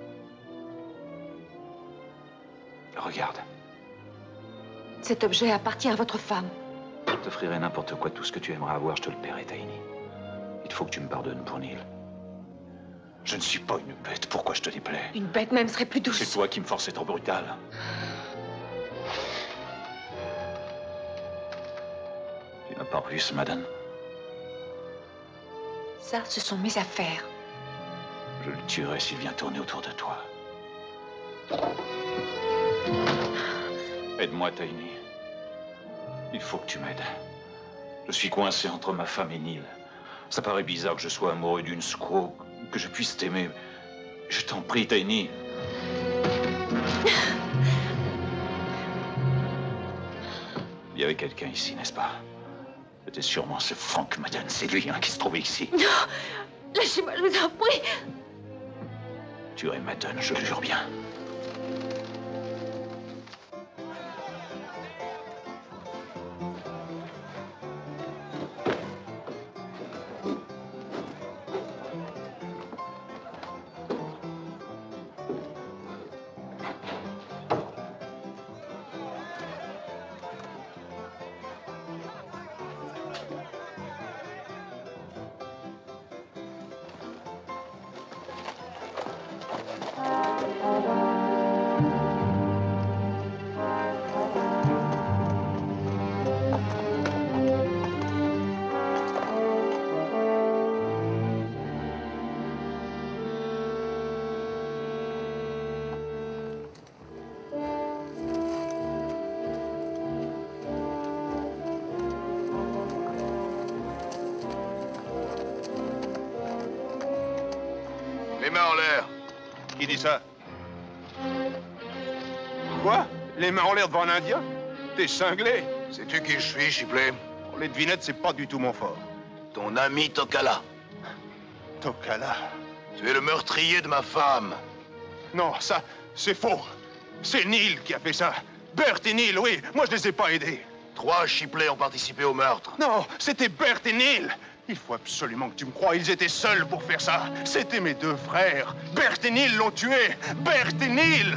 Regarde. Cet objet appartient à votre femme. Je t'offrirai n'importe quoi, tout ce que tu aimerais avoir, je te le paierai, Taini. Il faut que tu me pardonnes pour Neil. Je ne suis pas une bête, pourquoi je te déplais? Une bête même serait plus douce. C'est toi qui me forces à être brutal. Tu n'as pas plus, madame. Ça, ce sont mes affaires. Je le tuerai s'il vient tourner autour de toi. Aide-moi, Taini. Il faut que tu m'aides. Je suis coincé entre ma femme et Neil. Ça paraît bizarre que je sois amoureux d'une squaw, que je puisse t'aimer. Je t'en prie, Taini. Il y avait quelqu'un ici, n'est-ce pas? C'était sûrement ce Frank Madden. C'est lui qui se trouvait ici. Non! Lâchez-moi, je vous en prie! Tu es Madden, je le jure bien. Les mains en l'air. Qui dit ça? Quoi? Les mains en l'air devant un Indien? T'es cinglé. Sais-tu qui je suis, Shipley? Les devinettes, c'est pas du tout mon fort. Ton ami Tokala. Tokala? Tu es le meurtrier de ma femme. Non, ça, c'est faux. C'est Neil qui a fait ça. Bert et Neil, oui. Moi, je les ai pas aidés. 3 Shipley ont participé au meurtre. Non, c'était Bert et Neil. Il faut absolument que tu me croies. Ils étaient seuls pour faire ça. C'était mes 2 frères. Bert et Neil l'ont tué. Bert et Neil.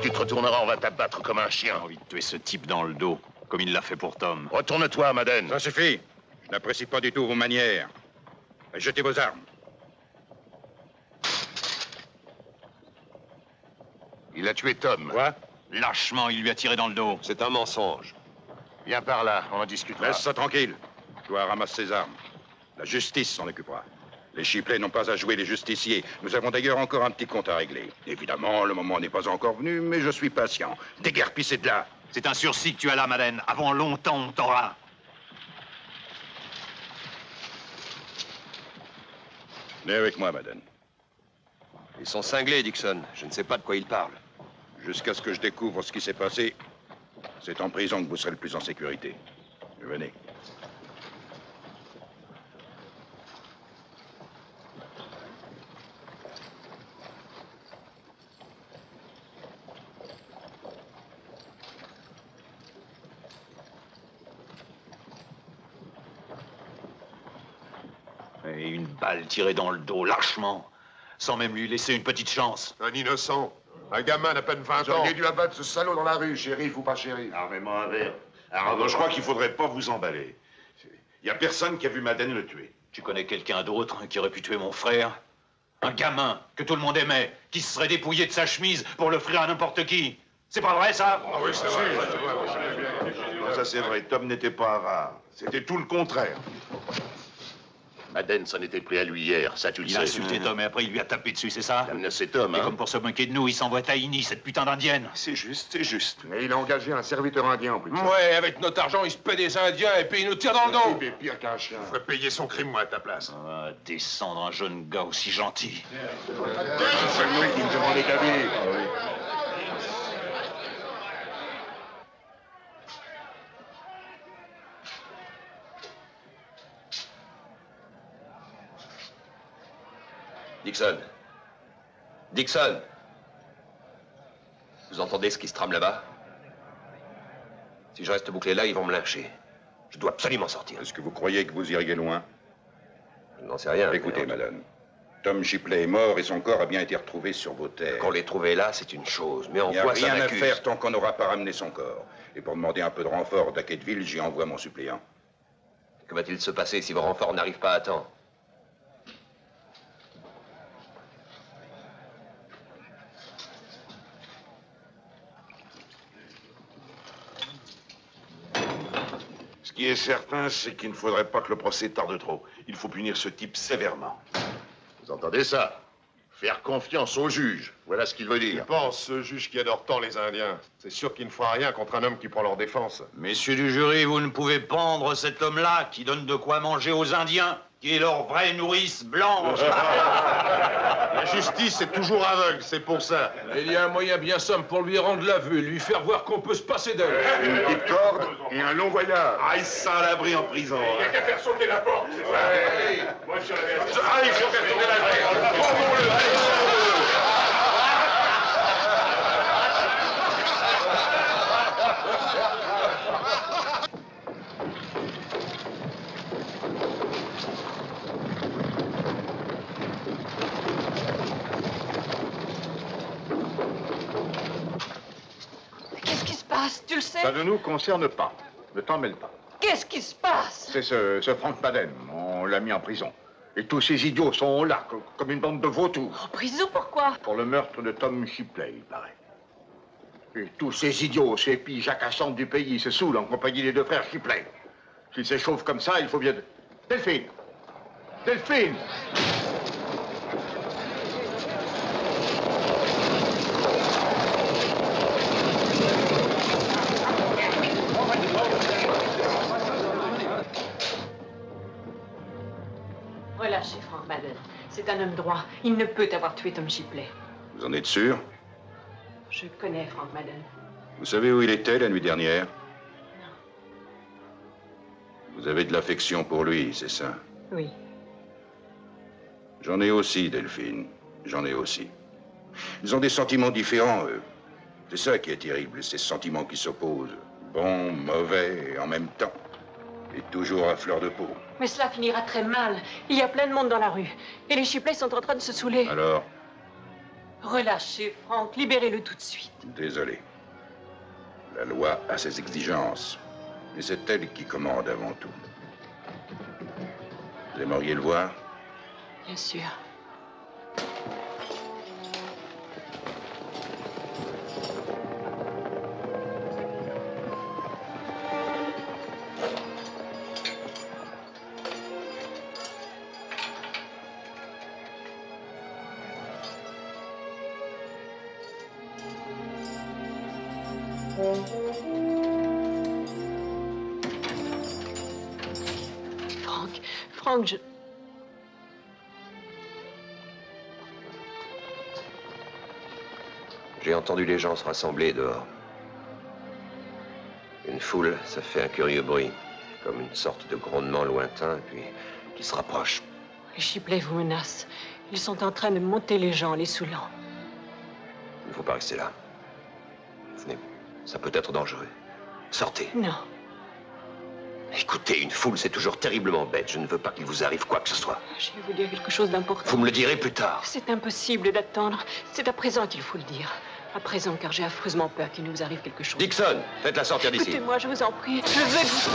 que tu te retourneras, on va t'abattre comme un chien. J'ai envie de tuer ce type dans le dos, comme il l'a fait pour Tom. Retourne-toi, Madden. Ça suffit. Je n'apprécie pas du tout vos manières. Jetez vos armes. Il a tué Tom. Quoi? Lâchement, il lui a tiré dans le dos. C'est un mensonge. Viens par là, on en discutera. Laisse ça tranquille. Toi, ramasse ses armes. La justice s'en occupera. Les Shipley n'ont pas à jouer les justiciers. Nous avons d'ailleurs encore un petit compte à régler. Évidemment, le moment n'est pas encore venu, mais je suis patient. Déguerpissez de là. C'est un sursis que tu as là, Madden. Avant longtemps, on t'aura. Venez avec moi, Madden. Ils sont cinglés, Dixon. Je ne sais pas de quoi ils parlent. Jusqu'à ce que je découvre ce qui s'est passé, c'est en prison que vous serez le plus en sécurité. Venez. Et une balle tirée dans le dos, lâchement, sans même lui laisser une petite chance. Un innocent. Un gamin d'à peine 20 Vous ans. auriez dû abattre ce salaud dans la rue, shérif ou pas shérif. Armez-moi un verre. Alors, je crois qu'il faudrait pas vous emballer. Il y a personne qui a vu Madden le tuer. Tu connais quelqu'un d'autre qui aurait pu tuer mon frère? Un gamin que tout le monde aimait, qui se serait dépouillé de sa chemise pour l'offrir à n'importe qui. C'est pas vrai, ça? Ah oui, c'est vrai. Non, ça, c'est vrai. Tom n'était pas rare. C'était tout le contraire. Madden s'en était pris à lui hier, ça tu le sais. Il a insulté Tom et après il lui a tapé dessus, c'est ça? C'est Tom, Et hein. comme pour se moquer de nous, il s'envoie Taïni, cette putain d'indienne. C'est juste, c'est juste. Mais il a engagé un serviteur indien en plus. Ouais, avec notre argent, il se paie des Indiens et puis il nous tire dans le dos. Il est pire qu'un chien. Je ferais payer son crime, moi, à ta place. Ah, descendre un jeune gars aussi gentil. C'est nous qui me demandait d'avis. Dixon. Dixon. Vous entendez ce qui se trame là-bas? Si je reste bouclé là, ils vont me lyncher. Je dois absolument sortir. Est-ce que vous croyez que vous iriez loin? Je n'en sais rien. Écoutez, madame. Tom Shipley est mort et son corps a bien été retrouvé sur vos terres. Qu'on l'ait trouvé là, c'est une chose. Mais en Il n'y a quoi ça rien à m'accuse? faire tant qu'on n'aura pas ramené son corps. Et pour demander un peu de renfort d'Hackettville, j'y envoie mon suppléant. Que va-t-il se passer si vos renforts n'arrivent pas à temps? Ce qui est certain, c'est qu'il ne faudrait pas que le procès tarde trop. Il faut punir ce type sévèrement. Vous entendez ça? Faire confiance au juge. Voilà ce qu'il veut dire. Je pense, ce juge qui adore tant les Indiens. C'est sûr qu'il ne fera rien contre un homme qui prend leur défense. Messieurs du jury, vous ne pouvez pendre cet homme-là qui donne de quoi manger aux Indiens, qui est leur vraie nourrice blanche. La justice est toujours aveugle, c'est pour ça. Il y a un moyen bien simple pour lui rendre la vue, lui faire voir qu'on peut se passer d'elle. Une petite corde et un long voyage. Ah, il se sent à l'abri en prison. Il n'y a qu'à faire sauter la porte. Allez, moi je suis Ah, il faut faire tourner la grève. Prends-le, allez. Qu'est-ce qui se passe? Tu le sais? Ça ne nous concerne pas. Ne t'en mêle pas. Qu'est-ce qui se passe? C'est ce Frank Madden. On l'a mis en prison. Et tous ces idiots sont là, comme une bande de vautours. En prison, pourquoi? Pour le meurtre de Tom Shipley, il paraît. Et tous ces idiots, ces pilles jacassantes du pays, se saoulent en compagnie des deux frères Shipley. S'ils s'échauffent comme ça, il faut bien... Delphine! Delphine! Relâchez Frank Madden. C'est un homme droit. Il ne peut avoir tué Tom Shipley. Vous en êtes sûr? Je connais Frank Madden. Vous savez où il était la nuit dernière? Vous avez de l'affection pour lui, c'est ça? Oui. J'en ai aussi, Delphine. J'en ai aussi. Ils ont des sentiments différents, eux. C'est ça qui est terrible, ces sentiments qui s'opposent. Bons, mauvais, et en même temps. Et toujours à fleur de peau. Mais cela finira très mal. Il y a plein de monde dans la rue. Et les Shipley sont en train de se saouler. Alors, Relâchez, Franck. Libérez-le tout de suite. Désolé. La loi a ses exigences. Mais c'est elle qui commande avant tout. Vous aimeriez le voir? Bien sûr. Franck, je... J'ai entendu les gens se rassembler dehors. Une foule, ça fait un curieux bruit, comme une sorte de grondement lointain, puis qui se rapproche. Les Shipley vous menacent. Ils sont en train de monter les gens, les saoulant. Il ne faut pas rester là. Venez, ça peut être dangereux. Sortez. Non. Écoutez, une foule, c'est toujours terriblement bête. Je ne veux pas qu'il vous arrive quoi que ce soit. Je vais vous dire quelque chose d'important. Vous me le direz plus tard. C'est impossible d'attendre. C'est à présent qu'il faut le dire. À présent, car j'ai affreusement peur qu'il nous arrive quelque chose. Dixon, faites-la sortir d'ici. Écoutez-moi, je vous en prie. Je veux que vous...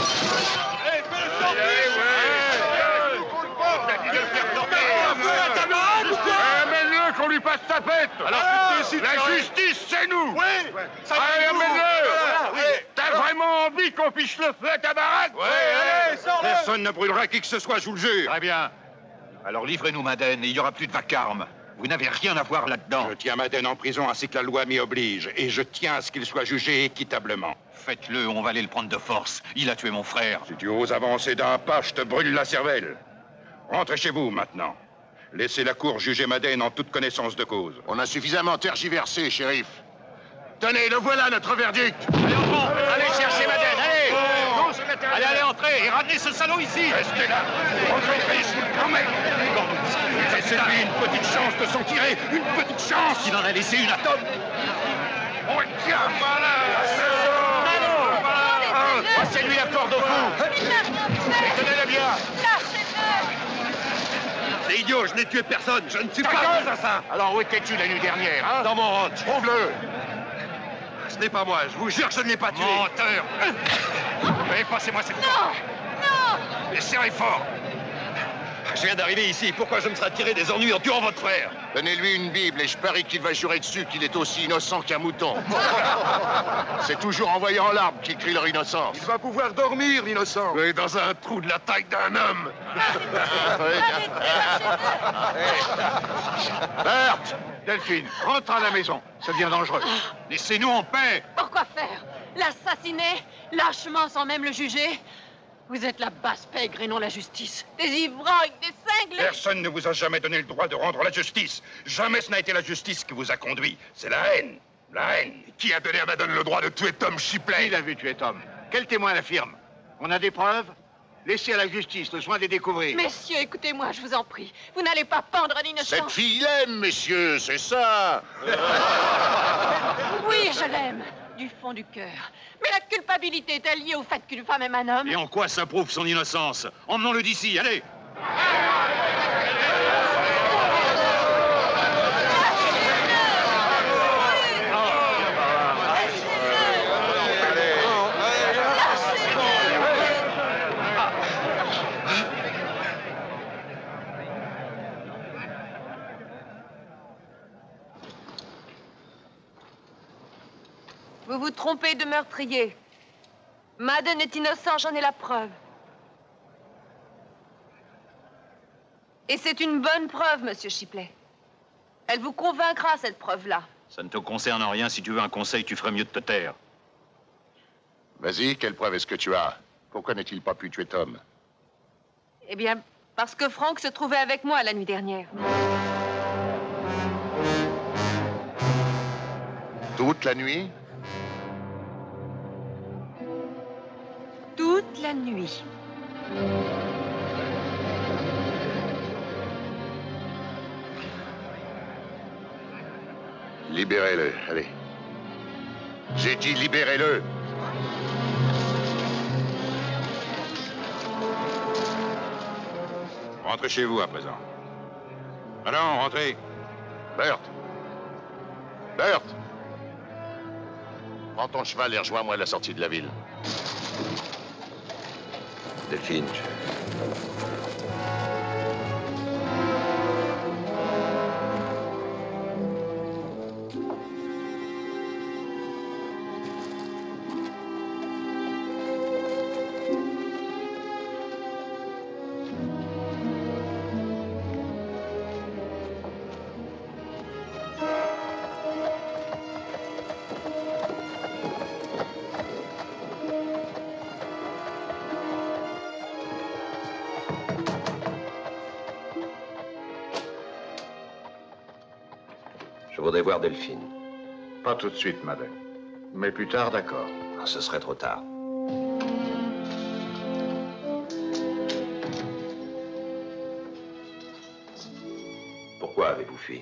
Amène-le qu'on lui passe sa fête. Alors, la justice, c'est nous. Oui. Allez, amène-le. T'as vraiment envie qu'on fiche le feu à ta baraque? Oui, allez, sors-le. Personne ne brûlera qui que ce soit, je vous le jure. Très bien. Alors livrez-nous Madeleine et il n'y aura plus de vacarme. Vous n'avez rien à voir là-dedans. Je tiens Madeleine en prison ainsi que la loi m'y oblige. Et je tiens à ce qu'il soit jugé équitablement. Faites-le, on va aller le prendre de force. Il a tué mon frère. Si tu oses avancer d'un pas, je te brûle la cervelle. Rentrez chez vous maintenant. Laissez la cour juger Madeleine en toute connaissance de cause. On a suffisamment tergiversé, shérif. Tenez, le voilà, notre verdict. Allez, enfant, allez chercher Madeleine, allez. Allez, entrez et ramenez ce salaud ici. Restez là. Entrez, je vous le promets. Laissez-lui une petite chance de s'en tirer. Une petite chance. Il en a laissé une atome. On le tient. Passez-lui la corde au cou. Tenez-le bien. C'est idiot, je n'ai tué personne. Je ne suis pas... cause à ça. Alors où étais-tu la nuit dernière, hein? Dans mon ranch. Prouve-le. Ce n'est pas moi, je vous jure que je ne l'ai pas tué. Menteur. Allez, passez-moi cette corde. Non! Et serrez fort. Je viens d'arriver ici, pourquoi je me serais tiré des ennuis en tuant votre frère? Donnez-lui une Bible et je parie qu'il va jurer dessus qu'il est aussi innocent qu'un mouton. C'est toujours en voyant l'arbre qu'il crie leur innocence. Il va pouvoir dormir, l'innocent. Oui, dans un trou de la taille d'un homme. Berthe, Delphine, rentre à la maison. Ça devient dangereux. Laissez-nous en paix. Pourquoi faire? L'assassiner? Lâchement sans même le juger? Vous êtes la basse pègre et non la justice. Des ivrognes, des cinglés. Personne ne vous a jamais donné le droit de rendre la justice. Jamais ce n'a été la justice qui vous a conduit. C'est la haine. La haine. Qui a donné à Madeleine le droit de tuer Tom Shipley? Il a vu tuer Tom. Quel témoin l'affirme? On a des preuves? Laissez à la justice le soin de les découvrir. Messieurs, écoutez-moi, je vous en prie. Vous n'allez pas pendre un innocent. Cette fille l'aime, messieurs, c'est ça. Oui, je l'aime. Du fond du cœur. Mais la culpabilité est liée au fait qu'une femme aime un homme. Et en quoi ça prouve son innocence? Emmenons-le d'ici, allez. Vous vous trompez de meurtrier. Madden est innocent, j'en ai la preuve. Et c'est une bonne preuve, Monsieur Shipley. Elle vous convaincra, cette preuve-là. Ça ne te concerne en rien. Si tu veux un conseil, tu ferais mieux de te taire. Vas-y, quelle preuve est-ce que tu as? Pourquoi n'a-t-il pas pu tuer Tom? Eh bien, parce que Frank se trouvait avec moi la nuit dernière. Toute la nuit? Toute la nuit. Libérez-le, allez. J'ai dit libérez-le. Rentrez chez vous à présent. Allons, rentrez. Berthe, Bert! Prends ton cheval et rejoins-moi à la sortie de la ville. Delphine, je voudrais voir Delphine. Pas tout de suite, madame. Mais plus tard, d'accord. Ah, ce serait trop tard. Pourquoi avez-vous fui?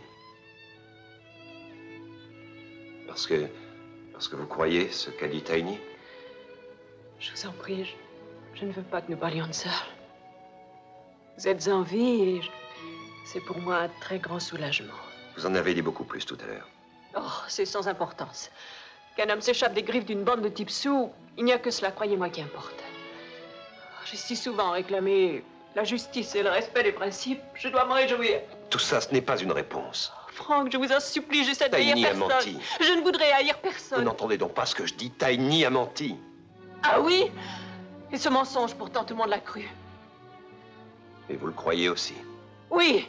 Parce que vous croyez ce qu'a dit Tiny? Je vous en prie, je ne veux pas que nous parlions de ça. Vous êtes en vie et c'est pour moi un très grand soulagement. Vous en avez dit beaucoup plus tout à l'heure. Oh, c'est sans importance. Qu'un homme s'échappe des griffes d'une bande de types sous, il n'y a que cela, croyez-moi, qui importe. J'ai si souvent réclamé la justice et le respect des principes, je dois m'en réjouir. Tout ça, ce n'est pas une réponse. Franck, je vous en supplie, j'essaie de haïr Tiny a personne. menti. Je ne voudrais haïr Vous personne. n'entendez donc pas ce que je dis? Tiny a menti. Ah oui? Et ce mensonge, pourtant, tout le monde l'a cru. Et vous le croyez aussi. Oui,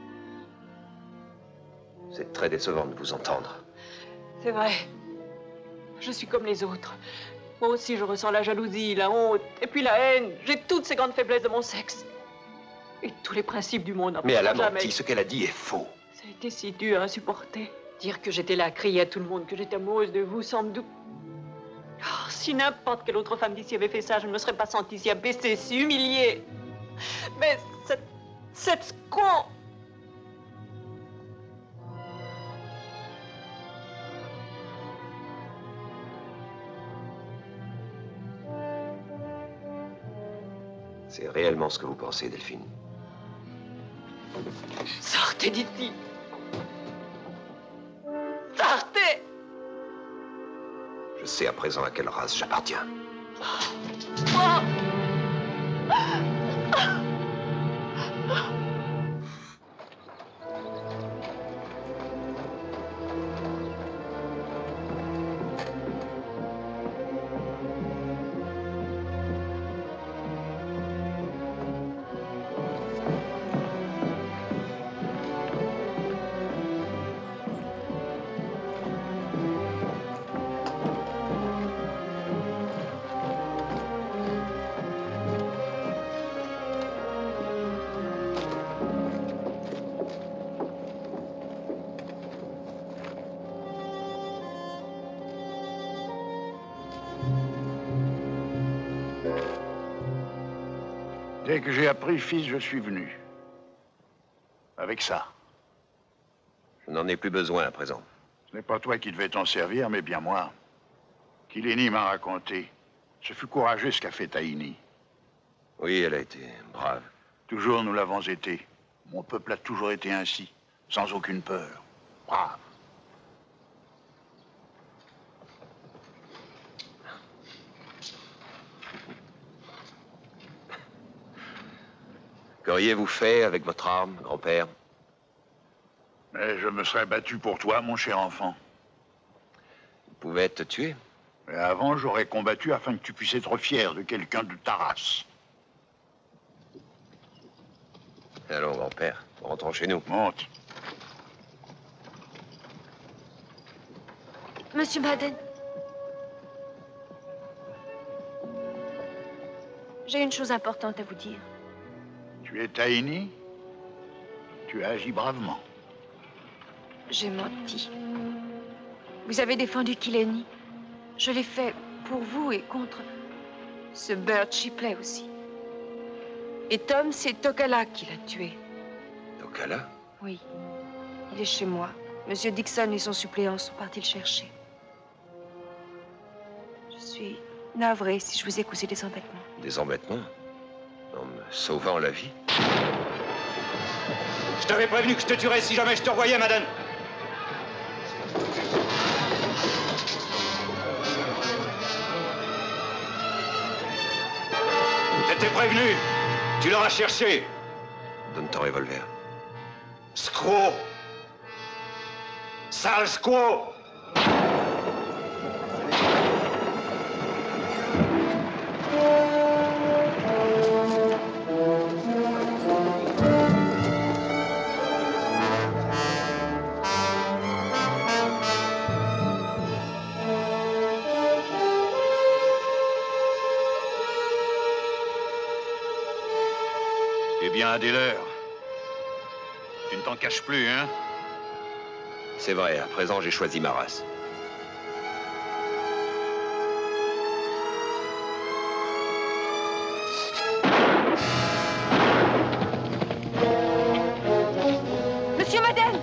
C'est très décevant de vous entendre. c'est vrai. Je suis comme les autres. Moi aussi, je ressens la jalousie, la honte, et puis la haine. J'ai toutes ces grandes faiblesses de mon sexe. Et tous les principes du monde. Mais elle a jamais. menti. Ce qu'elle a dit est faux. Ça a été si dur à supporter. Dire que j'étais là à crier à tout le monde, que j'étais amoureuse de vous, sans doute. Oh, si n'importe quelle autre femme d'ici avait fait ça, je ne me serais pas sentie si abaissée, si humiliée. Mais cette con... C'est réellement ce que vous pensez, Delphine. Sortez d'ici. Sortez. Je sais à présent à quelle race j'appartiens. Oh. Dès que j'ai appris, fils, je suis venu. Avec ça. Je n'en ai plus besoin à présent. Ce n'est pas toi qui devais t'en servir, mais bien moi. Kileni m'a raconté. Ce fut courageux ce qu'a fait Tiny. Oui, elle a été brave. Toujours nous l'avons été. Mon peuple a toujours été ainsi, sans aucune peur. Brave. Qu'auriez-vous fait avec votre arme, grand-père? Mais je me serais battu pour toi, mon cher enfant. Il pouvait te tuer. Mais avant, j'aurais combattu afin que tu puisses être fier de quelqu'un de ta race. Allons, grand-père, rentrons chez nous. Monte. Monsieur Madden. J'ai une chose importante à vous dire. Tu es Tiny. Tu as agi bravement. J'ai menti. Vous avez défendu Kileni. Je l'ai fait pour vous et contre ce Bert Shipley aussi. Et Tom, c'est Tokala qui l'a tué. Tokala? Oui. Il est chez moi. Monsieur Dixon et son suppléant sont partis le chercher. Je suis navrée si je vous ai causé des embêtements. Des embêtements? En me sauvant la vie? Je t'avais prévenu que je te tuerais si jamais je te revoyais, madame. t'ai prévenu. Tu l'auras cherché. Donne ton revolver. Squaw. Sale squaw. Eh bien, un dealer. Tu ne t'en caches plus, hein? C'est vrai, à présent, j'ai choisi ma race. Monsieur Madden!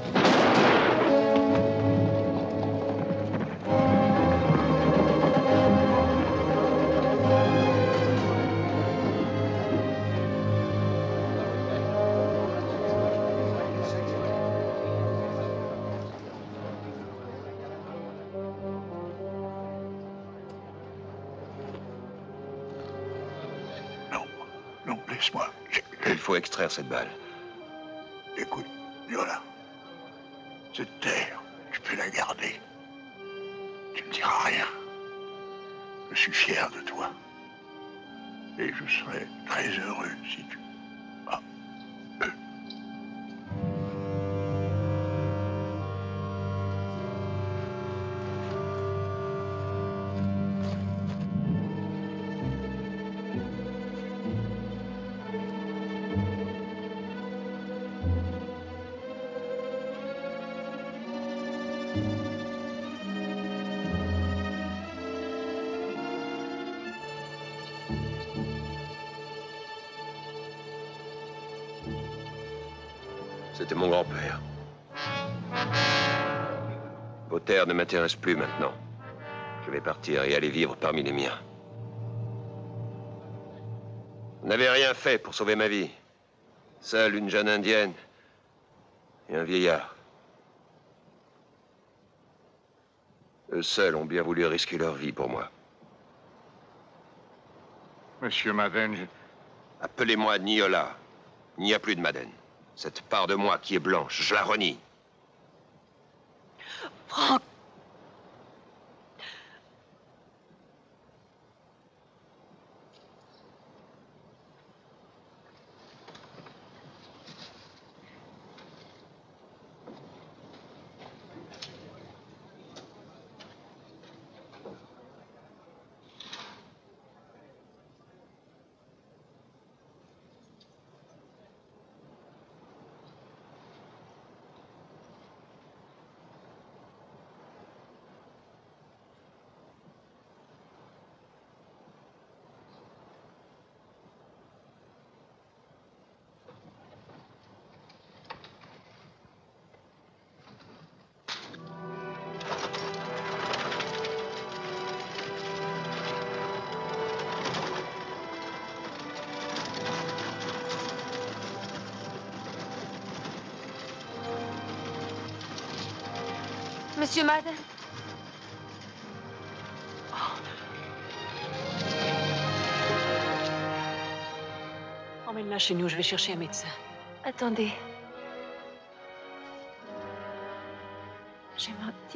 Non, laisse-moi. Il faut extraire cette balle. Écoute, Niola, cette terre, tu peux la garder. Tu ne diras rien. Je suis fier de toi. Et je serai très heureux si tu... C'était mon grand-père. Vos terres ne m'intéressent plus maintenant. Je vais partir et aller vivre parmi les miens. Vous n'avez rien fait pour sauver ma vie. Seule une jeune indienne et un vieillard. Eux seuls ont bien voulu risquer leur vie pour moi. Monsieur Madden, Appelez-moi Niola. Il n'y a plus de Madden. Cette part de moi qui est blanche, je la renie. Franck! Monsieur Madden? Emmène-la chez nous, je vais chercher un médecin. Attendez. J'ai menti.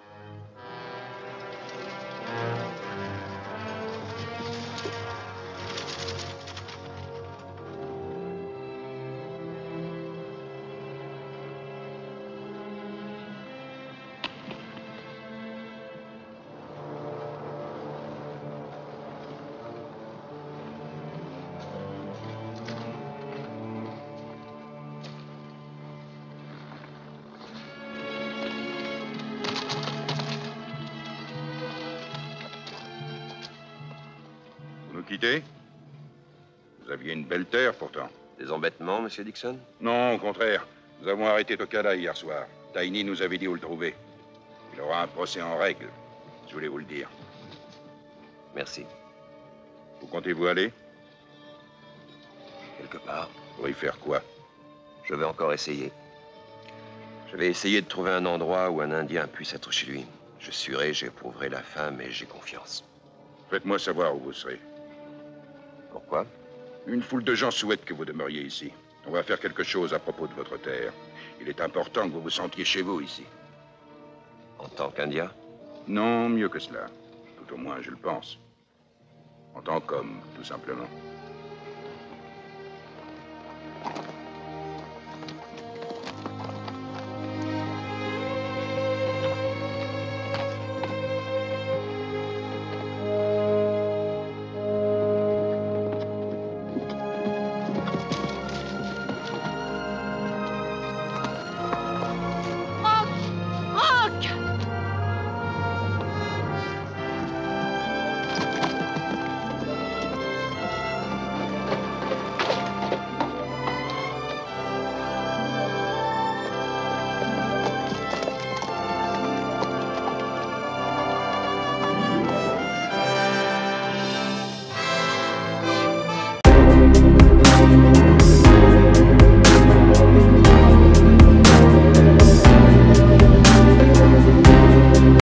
Quitter? Vous aviez une belle terre, pourtant. Des embêtements, monsieur Dixon? Non, au contraire. Nous avons arrêté Tokada hier soir. Tiny nous avait dit où le trouver. Il aura un procès en règle. Je voulais vous le dire. Merci. Où comptez-vous aller? Quelque part. Pour y faire quoi? Je vais encore essayer. Je vais essayer de trouver un endroit où un Indien puisse être chez lui. Je suerai, j'éprouverai la faim, mais j'ai confiance. Faites-moi savoir où vous serez. Pourquoi? Une foule de gens souhaitent que vous demeuriez ici. On va faire quelque chose à propos de votre terre. Il est important que vous vous sentiez chez vous ici. En tant qu'Indien? Non, mieux que cela. Tout au moins, je le pense. En tant qu'homme, tout simplement.